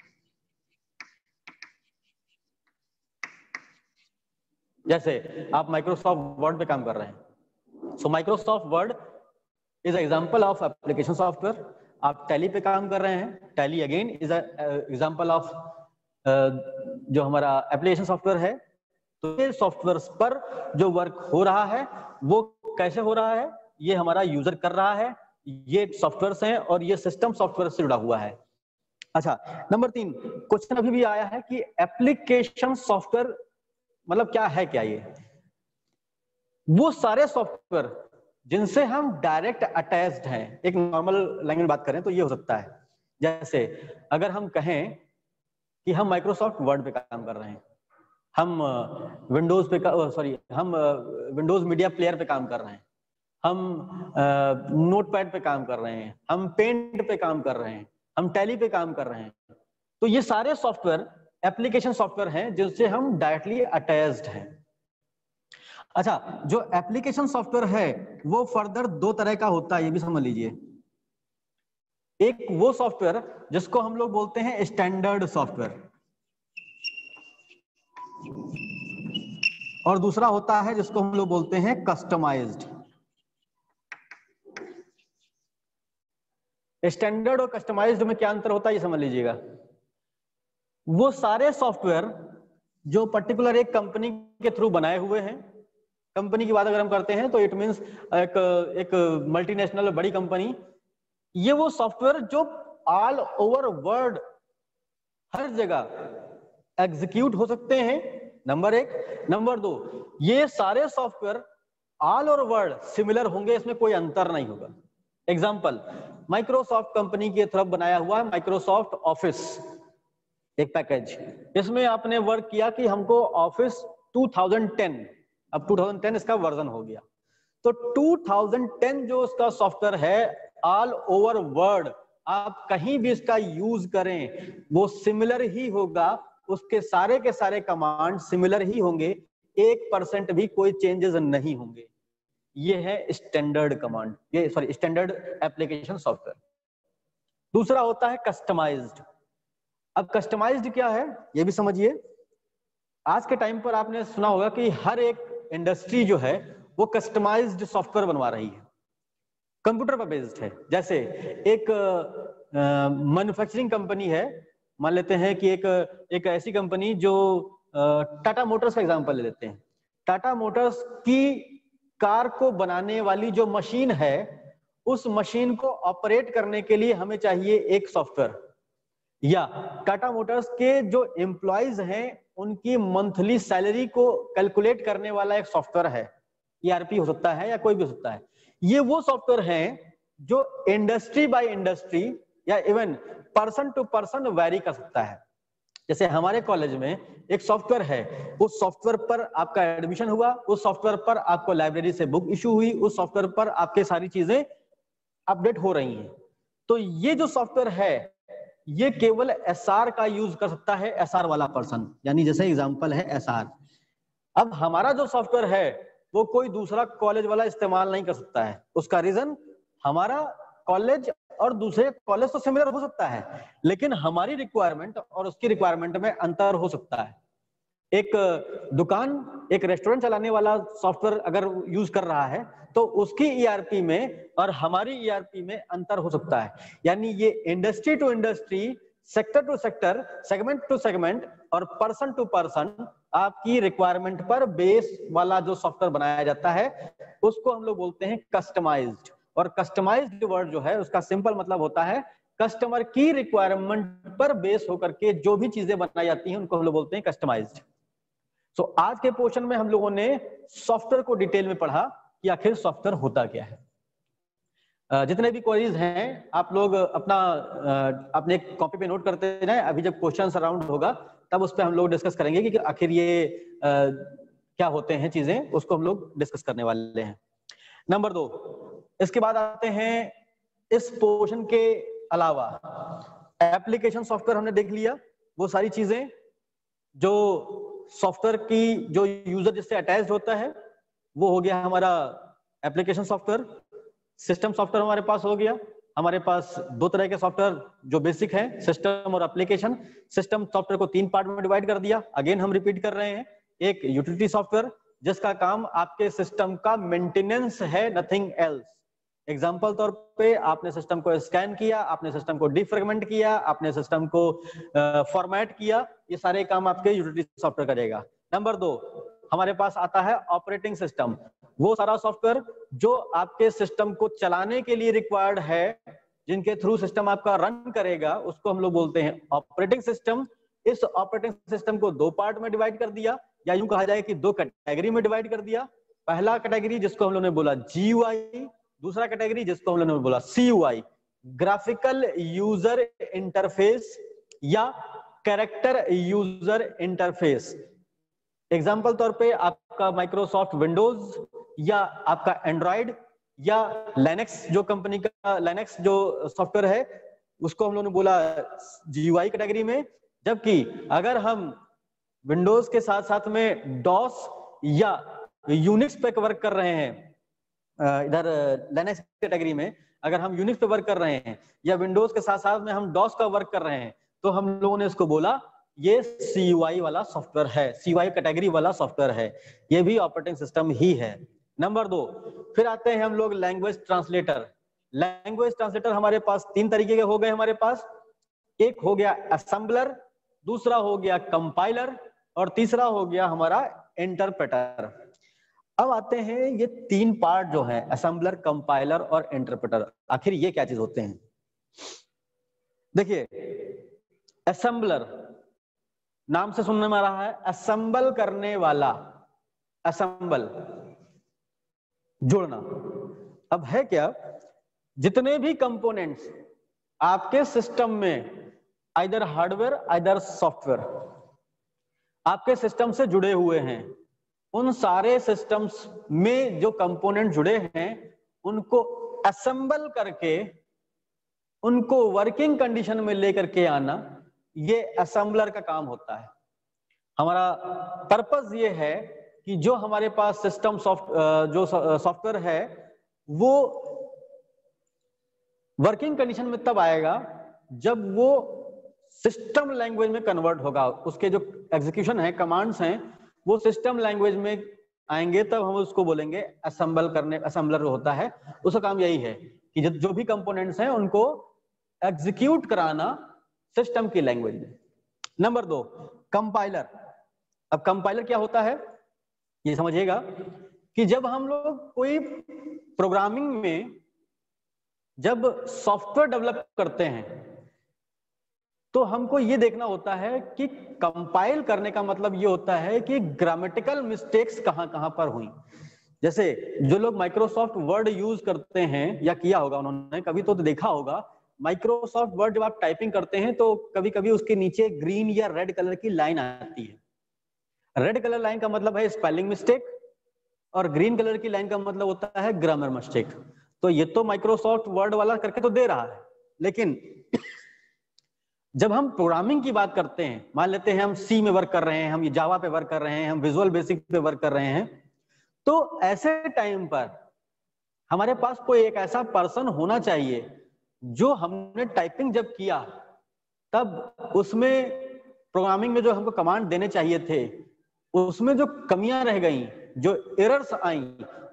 जैसे आप माइक्रोसॉफ्ट वर्ड पे काम कर रहे हैं, so Microsoft Word is example of application software. आप टैली पे काम कर रहे हैं, Tally again is example of जो हमारा एप्लीकेशन सॉफ्टवेयर है। तो ये सॉफ्टवेयर पर जो वर्क हो रहा है वो कैसे हो रहा है, ये हमारा यूजर कर रहा है, ये सॉफ्टवेयर हैं और ये सिस्टम सॉफ्टवेयर से जुड़ा हुआ है। अच्छा, नंबर तीन क्वेश्चन अभी भी आया है कि एप्लीकेशन सॉफ्टवेयर मतलब क्या है, क्या ये वो सारे सॉफ्टवेयर जिनसे हम डायरेक्ट अटैच्ड हैं। एक नॉर्मल लैंग्वेज में बात करें तो ये हो सकता है, जैसे अगर हम कहें कि हम माइक्रोसॉफ्ट वर्ड पे काम कर रहे हैं, हम विंडोज पे सॉरी हम विंडोज मीडिया प्लेयर पे काम कर रहे हैं, हम नोटपैड पे काम कर रहे हैं, हम पेंट पे काम कर रहे हैं, हम टैली पे काम कर रहे हैं, तो ये सारे सॉफ्टवेयर एप्लीकेशन सॉफ्टवेयर हैं जिनसे हम डायरेक्टली अटैच्ड हैं। अच्छा, जो एप्लीकेशन सॉफ्टवेयर है वो फर्दर दो तरह का होता है, ये भी समझ लीजिए। एक वो सॉफ्टवेयर जिसको हम लोग बोलते हैं स्टैंडर्ड सॉफ्टवेयर, और दूसरा होता है जिसको हम लोग बोलते हैं कस्टमाइज्ड। स्टैंडर्ड और कस्टमाइज्ड में क्या अंतर होता है ये समझ लीजिएगा। वो सारे सॉफ्टवेयर जो पर्टिकुलर एक कंपनी के थ्रू बनाए हुए हैं, कंपनी की बात अगर हम करते हैं तो इट मींस एक एक मल्टीनेशनल बड़ी कंपनी, ये वो सॉफ्टवेयर जो ऑल ओवर वर्ल्ड हर जगह एग्जीक्यूट हो सकते हैं, नंबर एक। नंबर दो, ये सारे software all over world similar होंगे, इसमें कोई अंतर नहीं होगा। एग्जांपल, माइक्रोसॉफ्ट कंपनी की तरफ बनाया हुआ है माइक्रोसॉफ्ट ऑफिस, एक पैकेज, इसमें आपने वर्क किया कि हमको ऑफिस टू थाउजेंड टेन, अब टू थाउजेंड टेन इसका वर्जन हो गया, तो टू थाउजेंड टेन जो उसका सॉफ्टवेयर है ऑल ओवर वर्ल्ड आप कहीं भी इसका यूज करें वो सिमिलर ही होगा, उसके सारे के सारे कमांड सिमिलर ही होंगे, एक परसेंट भी कोई चेंजेस नहीं होंगे। ये है स्टैंडर्ड कमांड, ये सॉरी स्टैंडर्ड एप्लीकेशन सॉफ्टवेयर। दूसरा होता है कस्टमाइज्ड। अब कस्टमाइज्ड क्या है ये भी समझिए। आज के टाइम पर आपने सुना होगा कि हर एक इंडस्ट्री जो है वो कस्टमाइज्ड सॉफ्टवेयर बनवा रही है, कंप्यूटर पर बेस्ड है। जैसे एक मैन्युफैक्चरिंग कंपनी है, मान लेते हैं कि एक एक ऐसी कंपनी जो टाटा मोटर्स का एग्जांपल ले लेते हैं। टाटा मोटर्स की कार को बनाने वाली जो मशीन है, उस मशीन को ऑपरेट करने के लिए हमें चाहिए एक सॉफ्टवेयर, या टाटा मोटर्स के जो एम्प्लॉइज हैं उनकी मंथली सैलरी को कैलकुलेट करने वाला एक सॉफ्टवेयर है, ईआरपी हो सकता है या कोई भी हो सकता है। ये वो सॉफ्टवेयर हैं जो इंडस्ट्री बाय इंडस्ट्री या even person to person vary कर सकता है। जैसे हमारे कॉलेज में एक सॉफ्टवेयर है, उस सॉफ्टवेयर पर आपका एडमिशन हुआ, उस सॉफ्टवेयर पर आपको लाइब्रेरी से बुक इशू हुई, उस सॉफ्टवेयर पर आपके सारी चीजें अपडेट हो रही हैं। तो ये जो सॉफ्टवेयर है ये केवल एसआर का यूज कर सकता है, एसआर वाला पर्सन, यानी जैसे एग्जांपल है एसआर। अब हमारा जो सॉफ्टवेयर है वो कोई दूसरा कॉलेज वाला इस्तेमाल नहीं कर सकता है। उसका रीजन, हमारा कॉलेज और दूसरे कॉलेज तो सिमिलर हो सकता है, लेकिन हमारी रिक्वायरमेंट और उसकी रिक्वायरमेंट में अंतर हो सकता है। एक दुकान, एक रेस्टोरेंट चलाने वाला सॉफ्टवेयर अगर यूज कर रहा है तो उसकी ईआरपी में और हमारी ईआरपी में अंतर हो सकता है। यानी ये industry to industry, sector to sector, segment to segment और पर्सन टू पर्सन आपकी रिक्वायरमेंट पर बेस वाला जो सॉफ्टवेयर बनाया जाता है उसको हम लोग बोलते हैं कस्टमाइज्ड। और कस्टमाइज्ड वर्ड जो है उसका सिंपल मतलब होता है कस्टमर की रिक्वायरमेंट पर बेस होकर के जो भी चीजें बनाई जाती हैं उनको हम लोग बोलते हैं कस्टमाइज्ड। सो so, आज के पोर्शन में हम लोगों ने सॉफ्टवेयर को डिटेल में पढ़ा कि आखिर सॉफ्टवेयर होता क्या है। uh, जितने भी क्वेरीज हैं आप लोग अपना uh, अपने कॉपी पे नोट करते रहें। अभी जब क्वेश्चन अराउंड होगा तब उस पर हम लोग डिस्कस करेंगे कि आखिर ये uh, क्या होते हैं चीजें, उसको हम लोग डिस्कस करने वाले हैं। नंबर दो, इसके बाद आते हैं इस पोर्शन के अलावा एप्लीकेशन सॉफ्टवेयर हमने देख लिया, वो सारी चीजें जो सॉफ्टवेयर की जो यूजर जिससे अटैच्ड होता है वो हो गया हमारा एप्लीकेशन सॉफ्टवेयर। सिस्टम सॉफ्टवेयर हमारे पास हो गया। हमारे पास दो तरह के सॉफ्टवेयर जो बेसिक है, सिस्टम और एप्लीकेशन। सिस्टम सॉफ्टवेयर को तीन पार्ट में डिवाइड कर दिया, अगेन हम रिपीट कर रहे हैं। एक यूटिलिटी सॉफ्टवेयर जिसका काम आपके सिस्टम का मेंटेनेंस है, नथिंग एल्स। एग्जाम्पल तौर पे आपने सिस्टम को स्कैन किया, आपने सिस्टम को डिफ्रेगमेंट किया, आपने सिस्टम को फॉर्मेट uh, किया, ये सारे काम आपके यूटिलिटी सॉफ्टवेयर करेगा। नंबर दो, हमारे पास आता है ऑपरेटिंग सिस्टम। वो सारा सॉफ्टवेयर जो आपके सिस्टम को चलाने के लिए रिक्वायर्ड है, जिनके थ्रू सिस्टम आपका रन करेगा, उसको हम लोग बोलते हैं ऑपरेटिंग सिस्टम। इस ऑपरेटिंग सिस्टम को दो पार्ट में डिवाइड कर दिया, या यूं कहा जाए कि दो कैटेगरी में डिवाइड कर दिया। पहला कैटेगरी जिसको हम लोगों ने बोला जीयूआई, दूसरा कैटेगरी जिसको हम लोगों ने बोला सीयूआई, ग्राफिकल यूजर इंटरफेस या कैरेक्टर यूजर इंटरफेस। एग्जाम्पल तौर पे आपका माइक्रोसॉफ्ट विंडोज या आपका एंड्रॉइड या लिनक्स, जो कंपनी का लिनक्स जो सॉफ्टवेयर है उसको हम लोगों ने बोला जीयूआई कैटेगरी में। जबकि अगर हम विंडोज के साथ साथ में डॉस या यूनिक्स पे वर्क कर रहे हैं, इधर लिनक्स कैटेगरी में अगर हम यूनिक्स पे वर्क कर रहे हैं या विंडोज के साथ साथ में हम डॉस का वर्क कर रहे हैं, तो हम लोगों ने इसको बोला ये सीयूआई वाला सॉफ्टवेयर है, सीयूआई कैटेगरी वाला सॉफ्टवेयर है, ये भी ऑपरेटिंग सिस्टम ही है। नंबर दो, फिर आते हैं हम लोग लैंग्वेज ट्रांसलेटर। लैंग्वेज ट्रांसलेटर हमारे पास तीन तरीके के हो गए हमारे पास। एक हो गया असेंबलर, दूसरा हो गया कंपाइलर और तीसरा हो गया हमारा इंटरप्रेटर। अब आते हैं ये तीन पार्ट जो है, असेंबलर, कंपाइलर और इंटरप्रेटर, आखिर ये क्या चीज होते हैं। देखिए, असेंबलर नाम से सुनने में आ रहा है असेंबल करने वाला, असेंबल जोड़ना। अब है क्या, जितने भी कंपोनेंट्स आपके सिस्टम में आइदर हार्डवेयर आइदर सॉफ्टवेयर आपके सिस्टम से जुड़े हुए हैं, उन सारे सिस्टम्स में जो कंपोनेंट जुड़े हैं उनको असेंबल करके उनको वर्किंग कंडीशन में लेकर के आना, ये असेंबलर का काम होता है। हमारा पर्पस ये है कि जो हमारे पास सिस्टम सॉफ्ट जो सॉफ्टवेयर है वो वर्किंग कंडीशन में तब आएगा जब वो सिस्टम लैंग्वेज में कन्वर्ट होगा। उसके जो एग्जीक्यूशन है, कमांड्स हैं, वो सिस्टम लैंग्वेज में आएंगे, तब हम उसको बोलेंगे असेंबल करने, असेंबलर होता है। उसका काम यही है कि जो भी कंपोनेंट्स हैं उनको एग्जीक्यूट कराना सिस्टम की लैंग्वेज में। नंबर दो, कंपाइलर। अब कंपाइलर क्या होता है ये समझिएगा कि जब हम लोग कोई प्रोग्रामिंग में जब सॉफ्टवेयर डेवलप करते हैं तो हमको ये देखना होता है कि कंपाइल करने का मतलब ये होता है कि ग्रामेटिकल मिस्टेक्स कहां कहां पर हुई। जैसे जो लोग माइक्रोसॉफ्ट वर्ड यूज करते हैं या किया होगा उन्होंने कभी तो देखा होगा, माइक्रोसॉफ्ट वर्ड जब आप टाइपिंग करते हैं तो कभी कभी उसके नीचे ग्रीन या रेड कलर की लाइन आती है। रेड कलर लाइन का मतलब है स्पेलिंग मिस्टेक और ग्रीन कलर की लाइन का मतलब होता है ग्रामर मिस्टेक। तो ये तो माइक्रोसॉफ्ट वर्ड वाला करके तो दे रहा है, लेकिन जब हम प्रोग्रामिंग की बात करते हैं, मान लेते हैं हम सी में वर्क कर रहे हैं, हम जावा पे वर्क कर रहे हैं, हम विजुअल बेसिक पे वर्क कर रहे हैं, तो ऐसे टाइम पर हमारे पास कोई एक ऐसा पर्सन होना चाहिए जो हमने टाइपिंग जब किया तब उसमें प्रोग्रामिंग में जो हमको कमांड देने चाहिए थे उसमें जो कमियां रह गई, जो एरर्स आई,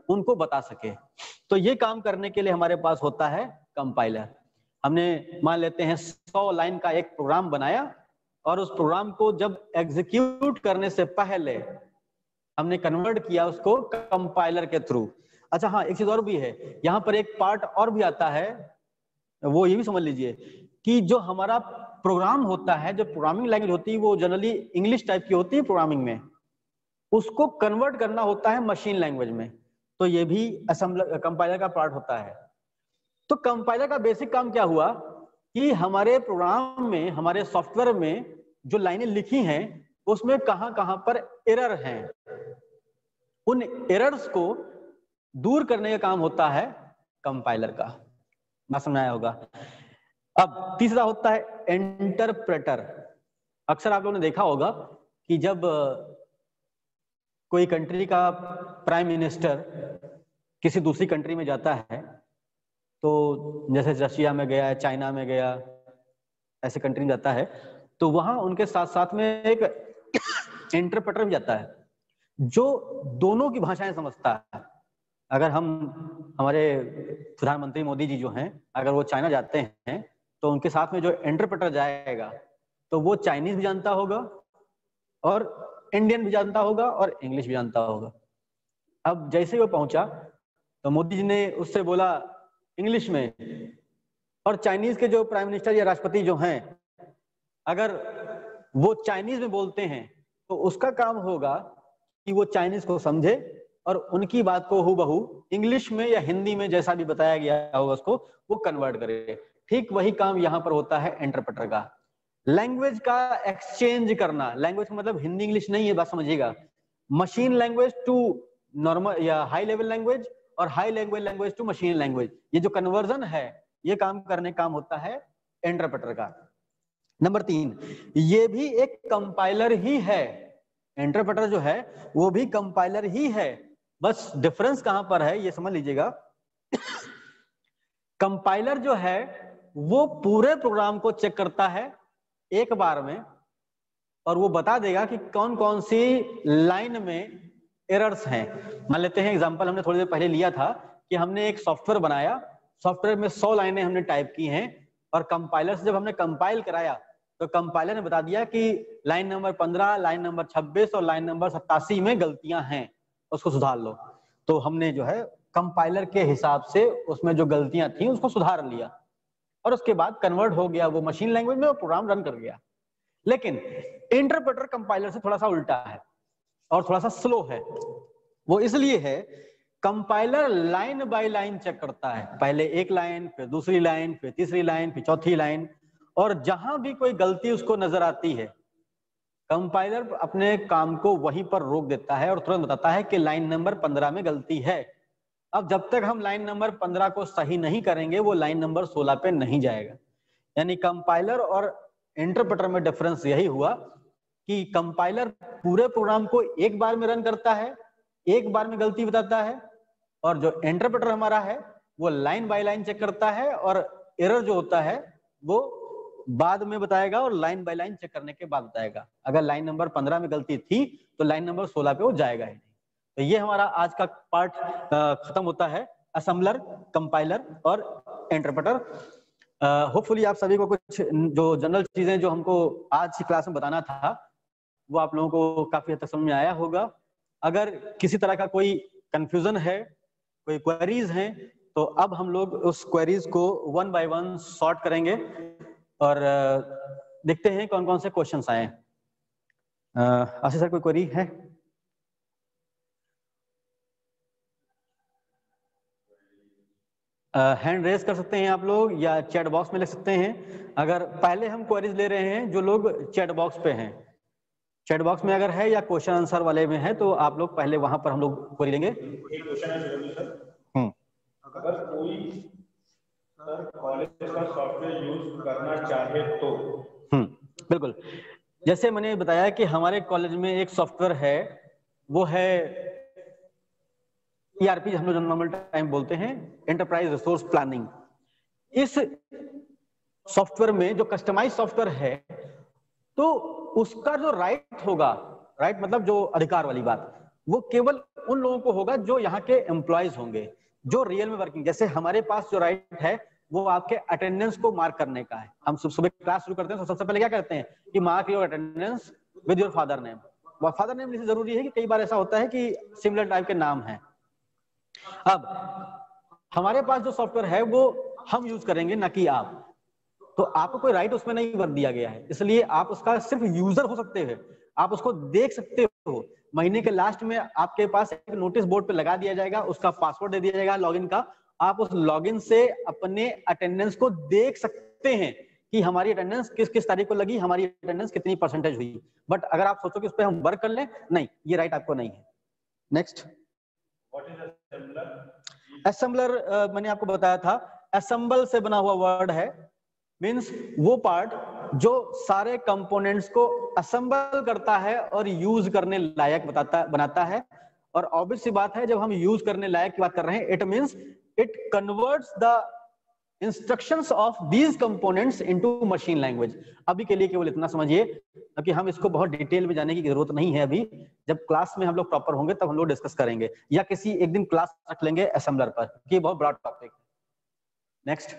उनको बता सके। तो ये काम करने के लिए हमारे पास होता है कंपाइलर। हमने मान लेते हैं सौ लाइन का एक प्रोग्राम बनाया और उस प्रोग्राम को जब एग्जीक्यूट करने से पहले हमने कन्वर्ट किया उसको कंपाइलर के थ्रू। अच्छा हाँ, एक चीज और भी है, यहाँ पर एक पार्ट और भी आता है, वो ये भी समझ लीजिए कि जो हमारा प्रोग्राम होता है, जो प्रोग्रामिंग लैंग्वेज होती है वो जनरली इंग्लिश टाइप की होती है प्रोग्रामिंग में, उसको कन्वर्ट करना होता है मशीन लैंग्वेज में। तो ये भी असेंबलर कंपाइलर का पार्ट होता है। तो कंपाइलर का बेसिक काम क्या हुआ कि हमारे प्रोग्राम में, हमारे सॉफ्टवेयर में जो लाइनें लिखी हैं उसमें कहां कहां पर एरर हैं, उन एरर्स को दूर करने का काम होता है कंपाइलर का। बात समझ आया होगा। अब तीसरा होता है इंटरप्रेटर। अक्सर आप लोगों ने देखा होगा कि जब कोई कंट्री का प्राइम मिनिस्टर किसी दूसरी कंट्री में जाता है, तो जैसे रशिया में गया, चाइना में गया, ऐसे कंट्री में जाता है, तो वहां उनके साथ साथ में एक इंटरप्रेटर भी जाता है जो दोनों की भाषाएं समझता है। अगर हम, हमारे प्रधानमंत्री मोदी जी जो हैं, अगर वो चाइना जाते हैं तो उनके साथ में जो इंटरप्रेटर जाएगा तो वो चाइनीज भी जानता होगा और इंडियन भी जानता होगा और इंग्लिश भी जानता होगा। अब जैसे ही वो पहुंचा तो मोदी जी ने उससे बोला इंग्लिश में, और चाइनीज के जो प्राइम मिनिस्टर या राष्ट्रपति जो हैं, अगर वो चाइनीज में बोलते हैं तो उसका काम होगा कि वो चाइनीज को समझे और उनकी बात को हूबहू इंग्लिश में या हिंदी में जैसा भी बताया गया होगा उसको वो कन्वर्ट करे। ठीक वही काम यहाँ पर होता है इंटरप्रेटर का। लैंग्वेज का एक्सचेंज करना, लैंग्वेज का मतलब हिंदी इंग्लिश नहीं है, बात समझिएगा। मशीन लैंग्वेज टू नॉर्मल या हाई लेवल लैंग्वेज और high level language to machine language, ये जो कन्वर्जन है ये काम करने काम होता है इंटरप्रेटर का। नंबर तीन, ये भी एक कंपाइलर ही है। इंटरप्रेटर जो है वो भी कंपाइलर ही है, बस डिफरेंस कहां पर है ये समझ लीजिएगा। कंपाइलर जो है वो पूरे प्रोग्राम को चेक करता है एक बार में और वो बता देगा कि कौन कौन सी लाइन में एरर्स हैं। मान लेते हैं एग्जांपल हमने थोड़ी देर पहले लिया था कि हमने एक सॉफ्टवेयर बनाया, सॉफ्टवेयर में सौ लाइनें हमने टाइप की हैं और कंपाइलर से जब हमने कंपाइल कराया तो कंपाइलर ने बता दिया कि लाइन नंबर पंद्रह, लाइन नंबर छब्बीस और लाइन नंबर सत्तासी में गलतियां हैं, उसको सुधार लो। तो हमने जो है कंपाइलर के हिसाब से उसमें जो गलतियां थी उसको सुधार लिया और उसके बाद कन्वर्ट हो गया वो मशीन लैंग्वेज में और प्रोग्राम रन कर गया। लेकिन इंटरप्रेटर कंपाइलर से थोड़ा सा उल्टा है और थोड़ा सा स्लो है। वो इसलिए है, compiler line by line check करता है, पहले एक लाइन, फिर दूसरी लाइन, फिर तीसरी लाइन, फिर चौथी लाइन, और जहां भी कोई गलती उसको नजर आती है कंपाइलर अपने काम को वहीं पर रोक देता है और तुरंत बताता है कि लाइन नंबर पंद्रह में गलती है। अब जब तक हम लाइन नंबर पंद्रह को सही नहीं करेंगे वो लाइन नंबर सोलह पे नहीं जाएगा। यानी कंपाइलर और इंटरप्रेटर में डिफरेंस यही हुआ कि कंपाइलर पूरे प्रोग्राम को एक बार में रन करता है, एक बार में गलती बताता है, और जो इंटरप्रेटर हमारा है वो लाइन बाय लाइन चेक करता है और एरर जो होता है वो बाद में बताएगा और लाइन बाय लाइन चेक करने के बाद बताएगा। अगर लाइन नंबर पंद्रह में गलती थी तो लाइन नंबर सोलह पे वो जाएगा ही नहीं। तो ये हमारा आज का पार्ट खत्म होता है, असेंबलर, कंपाइलर और इंटरप्रेटर। होपफुली आप सभी को कुछ जो जनरल चीजें जो हमको आज की क्लास में बताना था वो आप लोगों को काफी हद तक समझ में आया होगा। अगर किसी तरह का कोई कंफ्यूजन है, कोई क्वेरीज हैं, तो अब हम लोग उस क्वेरीज को वन बाय वन सॉर्ट करेंगे और देखते हैं कौन कौन से क्वेश्चंस आए। आशीष सर, कोई क्वेरी है? हैंड रेज कर सकते हैं आप लोग या चैट बॉक्स में लिख सकते हैं। अगर पहले हम क्वेरीज ले रहे हैं जो लोग चैट बॉक्स पे हैं, चैट बॉक्स में अगर है या क्वेश्चन आंसर वाले में है तो आप लोग पहले वहां पर हम लोग क्वेरी लेंगे। एक क्वेश्चन है सर, हम्म अगर कोई सर कॉलेज का सॉफ्टवेयर यूज करना चाहे तो? हम्म बिल्कुल, जैसे मैंने बताया कि हमारे कॉलेज में एक सॉफ्टवेयर है, वो है ईआरपी, हम लोग नॉर्मल टाइम बोलते हैं एंटरप्राइज रिसोर्स प्लानिंग। इस सॉफ्टवेयर में जो कस्टमाइज सॉफ्टवेयर है तो उसका जो राइट होगा, राइट मतलब जो अधिकार वाली बात, वो केवल उन लोगों को होगा जो यहाँ के एम्प्लॉयज होंगे, जो रियल में वर्किंग। जैसे हमारे पास जो राइट है वो आपके अटेंडेंस को मार्क करने का है। हम सुबह क्लास शुरू करते हैं तो सबसे पहले क्या करते हैं कि mark your attendance with your father name. Father name इसलिए जरूरी है कि कई बार ऐसा होता है कि सिमिलर टाइप के नाम हैं। अब हमारे पास जो सॉफ्टवेयर है वो हम यूज करेंगे, ना कि आप। तो आपको कोई राइट उसमें नहीं भर दिया गया है, इसलिए आप उसका सिर्फ यूजर हो सकते हैं, आप उसको देख सकते हो। महीने के लास्ट में आपके पास एक नोटिस बोर्ड पे लगा दिया जाएगा, उसका पासवर्ड दे दिया जाएगा लॉगिन का। आप उस लॉगिन से अपने अटेंडेंस को देख सकते हैं कि हमारी अटेंडेंस किस किस तारीख को लगी, हमारी अटेंडेंस कितनी परसेंटेज हुई। बट अगर आप सोचो कि उस पर हम वर्क कर लें, नहीं, ये राइट आपको नहीं है। Next, assembler. मैंने आपको बताया था, असेंबल से बना हुआ वर्ड है, मीन्स वो पार्ट जो सारे कंपोनेंट्स को असेंबल करता है और यूज करने लायक बताता बनाता है। और ऑब्वियस सी बात है, जब हम यूज करने लायक की बात कर रहे हैं, it means it converts the instructions of these components into machine language. अभी के लिए केवल इतना समझिए, क्योंकि हम इसको बहुत डिटेल में जाने की जरूरत नहीं है अभी। जब क्लास में हम लोग प्रॉपर होंगे तब हम लोग डिस्कस करेंगे, या किसी एक दिन क्लास रख लेंगे असेंबलर पर, ये बहुत बड़ा टॉपिक है। नेक्स्ट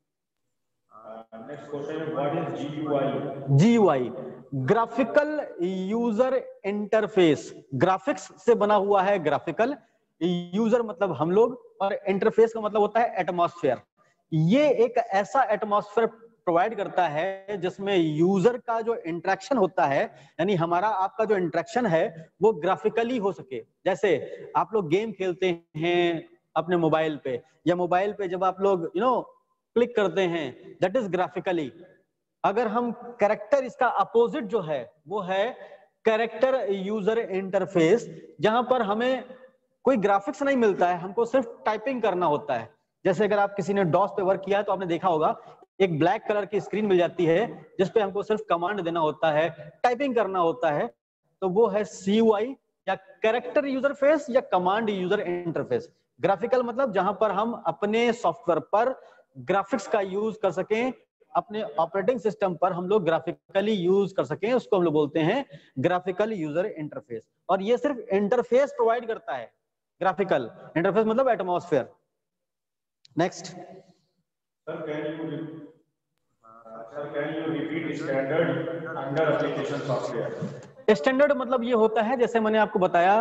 नेक्स्ट क्वेश्चन है, what is GUI? GUI graphical user interface. Graphics से बना हुआ है ग्राफिकल, यूजर मतलब हम लोग, और इंटरफेस का मतलब होता है एटमॉस्फेयर। ये एक ऐसा एटमॉस्फेयर प्रोवाइड करता है जिसमें यूजर का जो इंटरेक्शन होता है, यानी हमारा आपका जो इंटरेक्शन है वो ग्राफिकली हो सके। जैसे आप लोग गेम खेलते हैं अपने मोबाइल पे, या मोबाइल पे जब आप लोग यू नो क्लिक करते हैं, दैट इज ग्राफिकली। अगर हम कैरेक्टर, इसका अपोजिट जो है वो है कैरेक्टर यूजर इंटरफेस, जहां पर हमें कोई ग्राफिक्स नहीं मिलता है, हमको सिर्फ टाइपिंग करना होता है। जैसे अगर आप किसी ने डॉस पे वर्क किया है तो आपने देखा होगा, एक ब्लैक कलर की स्क्रीन मिल जाती है जिसपे हमको सिर्फ कमांड देना होता है, टाइपिंग करना होता है। तो वो है सीयूआई, या कैरेक्टर यूजर फेस, या कमांड यूजर इंटरफेस। ग्राफिकल मतलब जहां पर हम अपने सॉफ्टवेयर पर ग्राफिक्स का यूज कर सकें, अपने ऑपरेटिंग सिस्टम पर हम लोग ग्राफिकली यूज कर सकें, उसको हम लोग बोलते हैं ग्राफिकल यूजर इंटरफेस। और ये सिर्फ इंटरफेस प्रोवाइड करता है, ग्राफिकल इंटरफेस मतलब atmosphere. Next, sir can you sir can you repeat standard under application software? Standard मतलब ये होता है, जैसे मैंने आपको बताया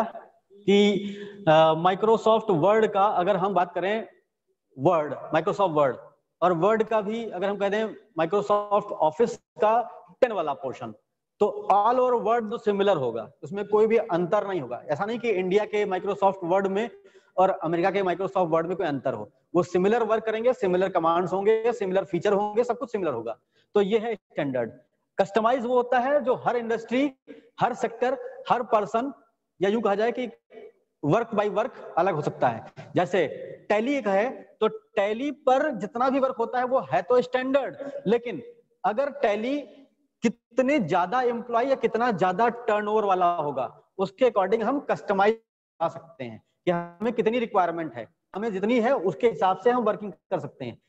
कि माइक्रोसॉफ्ट वर्ड का अगर हम बात करें, वर्ड, माइक्रोसॉफ्ट वर्ड, और वर्ड का भी अगर हम कह दें माइक्रोसॉफ्ट ऑफिस का टेन वाला पोर्शन, तो ऑल ओवर वर्ड तो सिमिलर होगा, उसमें कोई भी अंतर नहीं होगा। ऐसा नहीं कि इंडिया के माइक्रोसॉफ्ट वर्ड में और अमेरिका के माइक्रोसॉफ्ट वर्ड में कोई अंतर हो, वो सिमिलर वर्क करेंगे, सिमिलर कमांड्स होंगे, सिमिलर फीचर होंगे, सब कुछ सिमिलर होगा। तो ये है स्टैंडर्ड। कस्टमाइज वो होता है जो हर इंडस्ट्री, हर सेक्टर, हर पर्सन, या यूं कहा जाए कि वर्क बाय वर्क अलग हो सकता है। जैसे टैली एक है, तो टैली पर जितना भी वर्क होता है वो है तो स्टैंडर्ड, लेकिन अगर टैली कितने ज्यादा एम्प्लॉय या कितना ज्यादा टर्नओवर वाला होगा, उसके अकॉर्डिंग हम कस्टमाइज कर सकते हैं कि हमें कितनी रिक्वायरमेंट है, हमें जितनी है उसके हिसाब से हम वर्किंग कर सकते हैं।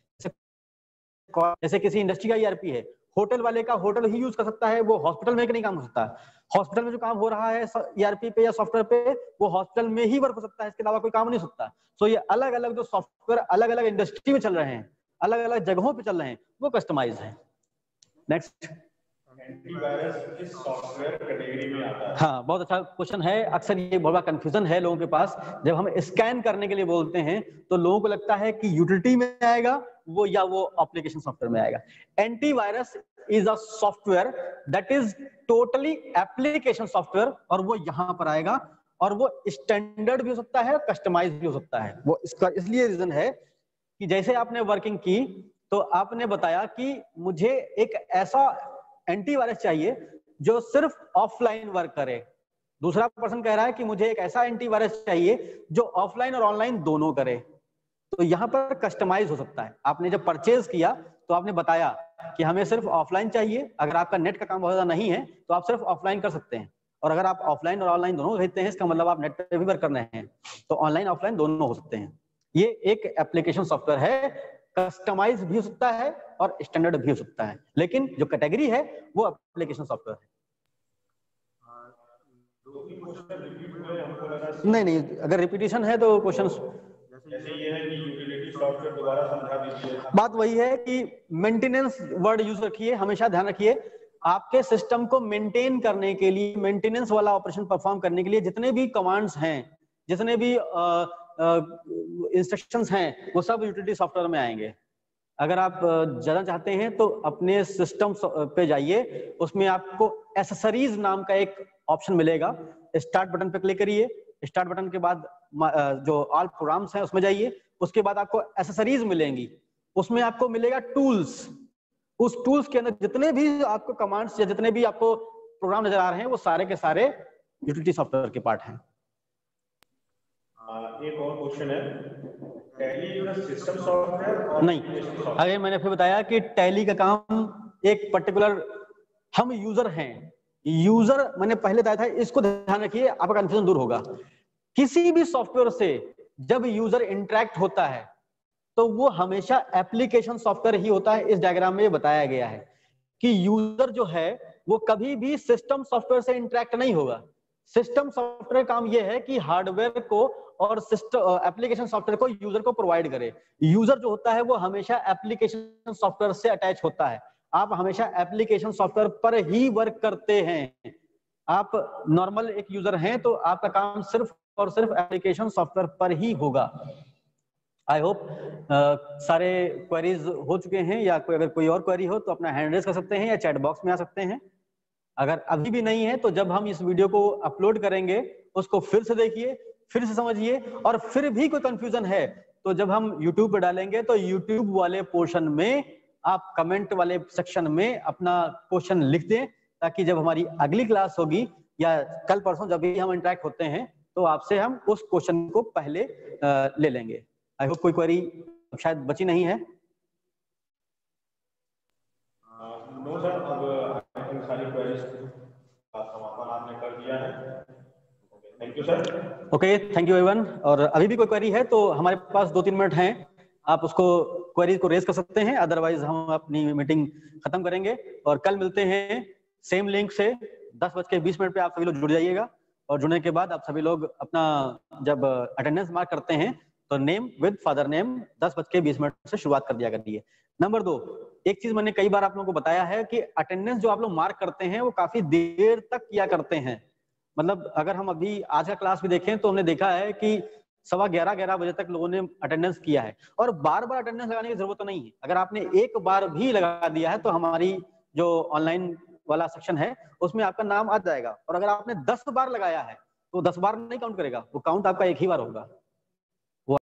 जैसे किसी इंडस्ट्री का ईआरपी है, होटल वाले का होटल ही यूज कर सकता है, वो हॉस्पिटल में नहीं काम हो सकता। हॉस्पिटल में जो काम हो रहा है ईआरपी पे या सॉफ्टवेयर पे, वो हॉस्पिटल में ही वर्क हो सकता है, इसके अलावा कोई काम नहीं हो सकता। सो ये अलग अलग जो सॉफ्टवेयर अलग अलग इंडस्ट्री में चल रहे हैं, अलग अलग जगहों पे चल रहे हैं, वो कस्टमाइज है। नेक्स्ट, एंटीवायरस किस सॉफ्टवेयर कैटेगरी में आता है? हाँ, बहुत अच्छा क्वेश्चन है। अक्सर ये बहुत बड़ा कंफ्यूजन है लोगों के पास। जब हम स्कैन करने के लिए बोलते हैं तो लोगों को लगता है कि यूटिलिटी में आएगा वो, या वो एप्लीकेशन सॉफ्टवेयर में आएगा। Antivirus is a software that is totally application software, और वो यहाँ पर आएगा, और वो स्टैंडर्ड भी हो सकता है, कस्टमाइज भी हो सकता है। वो इसका इसलिए रीजन है कि जैसे आपने वर्किंग की तो आपने बताया कि मुझे एक ऐसा एंटीवायरस चाहिए जो सिर्फ ऑफलाइन वर्क करे। दूसरा पर्सन कह रहा है कि मुझे एक ऐसा एंटीवायरस चाहिए जो ऑफलाइन और ऑनलाइन दोनों करे। तो यहाँ पर कस्टमाइज हो सकता है। आपने जब परचेज किया तो आपने बताया कि हमें सिर्फ ऑफलाइन चाहिए, अगर आपका नेट का काम बहुत ज्यादा नहीं है तो आप सिर्फ ऑफलाइन कर सकते हैं, और अगर आप ऑफलाइन और ऑनलाइन दोनों खरीदते हैं, इसका मतलब आप नेट पे भी वर्क कर रहे हैं, तो ऑनलाइन ऑफलाइन दोनों हो सकते हैं। ये एक एप्लीकेशन सॉफ्टवेयर है, कस्टमाइज भी हो सकता है और स्टैंडर्ड भी हो सकता है, लेकिन जो कैटेगरी है वो एप्लीकेशन सॉफ्टवेयर है। नहीं नहीं, अगर रिपीटिशन है तो क्वेश्चन जैसे ये है कि यूटिलिटी सॉफ्टवेयर दोबारा समझा दीजिए। बात वही है कि मेंटेनेंस वर्ड यूज रखिए, हमेशा ध्यान रखिए आपके सिस्टम को मेंटेन करने के लिए, मेंटेनेंस वाला ऑपरेशन परफॉर्म करने के लिए जितने भी कमांड्स हैं, जितने भी इंस्ट्रक्शंस हैं, वो सब यूटिलिटी सॉफ्टवेयर में आएंगे। अगर आप ज्यादा चाहते हैं तो अपने सिस्टम पे जाइए, उसमें आपको एसेसरीज नाम का एक ऑप्शन मिलेगा, स्टार्ट बटन पे क्लिक करिए। स्टार्ट बटन के बाद जो ऑल प्रोग्राम्स हैं उसमें जाइए, उसके बाद आपको एसेसरीज मिलेंगी, उसमें आपको मिलेगा टूल्स। उस टूल्स के अंदर जितने भी आपको कमांड्स या जितने भी आपको प्रोग्राम नजर आ रहे हैं वो सारे के सारे यूटिलिटी सॉफ्टवेयर के पार्ट हैं। एक और क्वेश्चन है, टैली सिस्टम सॉफ्टवेयर नहीं, अगर मैंने फिर बताया कि टैली का काम एक पर्टिकुलर, हम यूजर हैं, यूजर मैंने पहले बताया था, इसको ध्यान रखिए आपका कंफ्यूजन दूर होगा। किसी भी सॉफ्टवेयर से जब यूजर इंटरेक्ट होता है तो वो हमेशा एप्लीकेशन सॉफ्टवेयर ही होता है। इस डायग्राम में ये बताया गया है कि यूजर जो है वो कभी भी सिस्टम सॉफ्टवेयर से इंटरेक्ट नहीं होगा। सिस्टम सॉफ्टवेयर काम ये है कि हार्डवेयर को और सिस्टम एप्लीकेशन सॉफ्टवेयर को यूजर को प्रोवाइड करे। यूजर जो होता है वो हमेशा एप्लीकेशन सॉफ्टवेयर से अटैच होता है। आप हमेशा एप्लीकेशन सॉफ्टवेयर पर ही वर्क करते हैं। आप नॉर्मल एक यूजर हैं तो आपका काम सिर्फ और सिर्फ एप्लीकेशन सॉफ्टवेयर पर ही होगा। आई होप सारे क्वेरीज हो चुके हैं, या कोई अगर कोई और क्वेरी हो तो अपना हैंड रेज कर सकते हैं या चैट बॉक्स में आ सकते हैं। अगर अभी भी नहीं है तो जब हम इस वीडियो को अपलोड करेंगे उसको फिर से देखिए, फिर से समझिए, और फिर भी कोई कंफ्यूजन है तो जब हम यूट्यूब पर डालेंगे तो यूट्यूब वाले पोर्शन में आप कमेंट वाले सेक्शन में अपना क्वेश्चन लिख दें, ताकि जब हमारी अगली क्लास होगी या कल परसों जब भी हम इंटरेक्ट होते हैं तो आपसे हम उस क्वेश्चन को पहले आ, ले लेंगे। आई होप कोई क्वेरी शायद बची नहीं है। नो सर, अब सारी क्वेरीज का समापन आपने कर दिया है। Thank you sir. Okay, thank you everyone. और अभी भी कोई क्वेरी है तो हमारे पास दो तीन मिनट हैं, आप उसको क्वेरी को रेज कर सकते हैं, अदरवाइज हम अपनी मीटिंग खत्म करेंगे और कल मिलते हैं सेम लिंक से दस बज के बीस मिनट पे। आप सभी लोग जुड़ जाइएगा और जुड़ने के बाद आप सभी लोग अपना जब अटेंडेंस मार्क करते हैं तो नेम विद फादर नेम दस बज के बीस मिनट से शुरुआत कर दिया करिए। नंबर दो, एक चीज मैंने कई बार आप लोगों को बताया है कि अटेंडेंस जो आप लोग मार्क करते हैं वो काफी देर तक किया करते हैं। मतलब अगर हम अभी आज का क्लास भी देखें तो हमने देखा है कि सवा ग्यारह ग्यारह बजे तक लोगों ने अटेंडेंस किया है, और बार बार अटेंडेंस लगाने की जरूरत तो नहीं है। अगर आपने एक बार भी लगा दिया है तो हमारी जो ऑनलाइन वाला सेक्शन है उसमें आपका नाम आ जाएगा, और अगर आपने दस बार लगाया है तो दस बार नहीं काउंट करेगा, वो काउंट आपका एक ही बार होगा।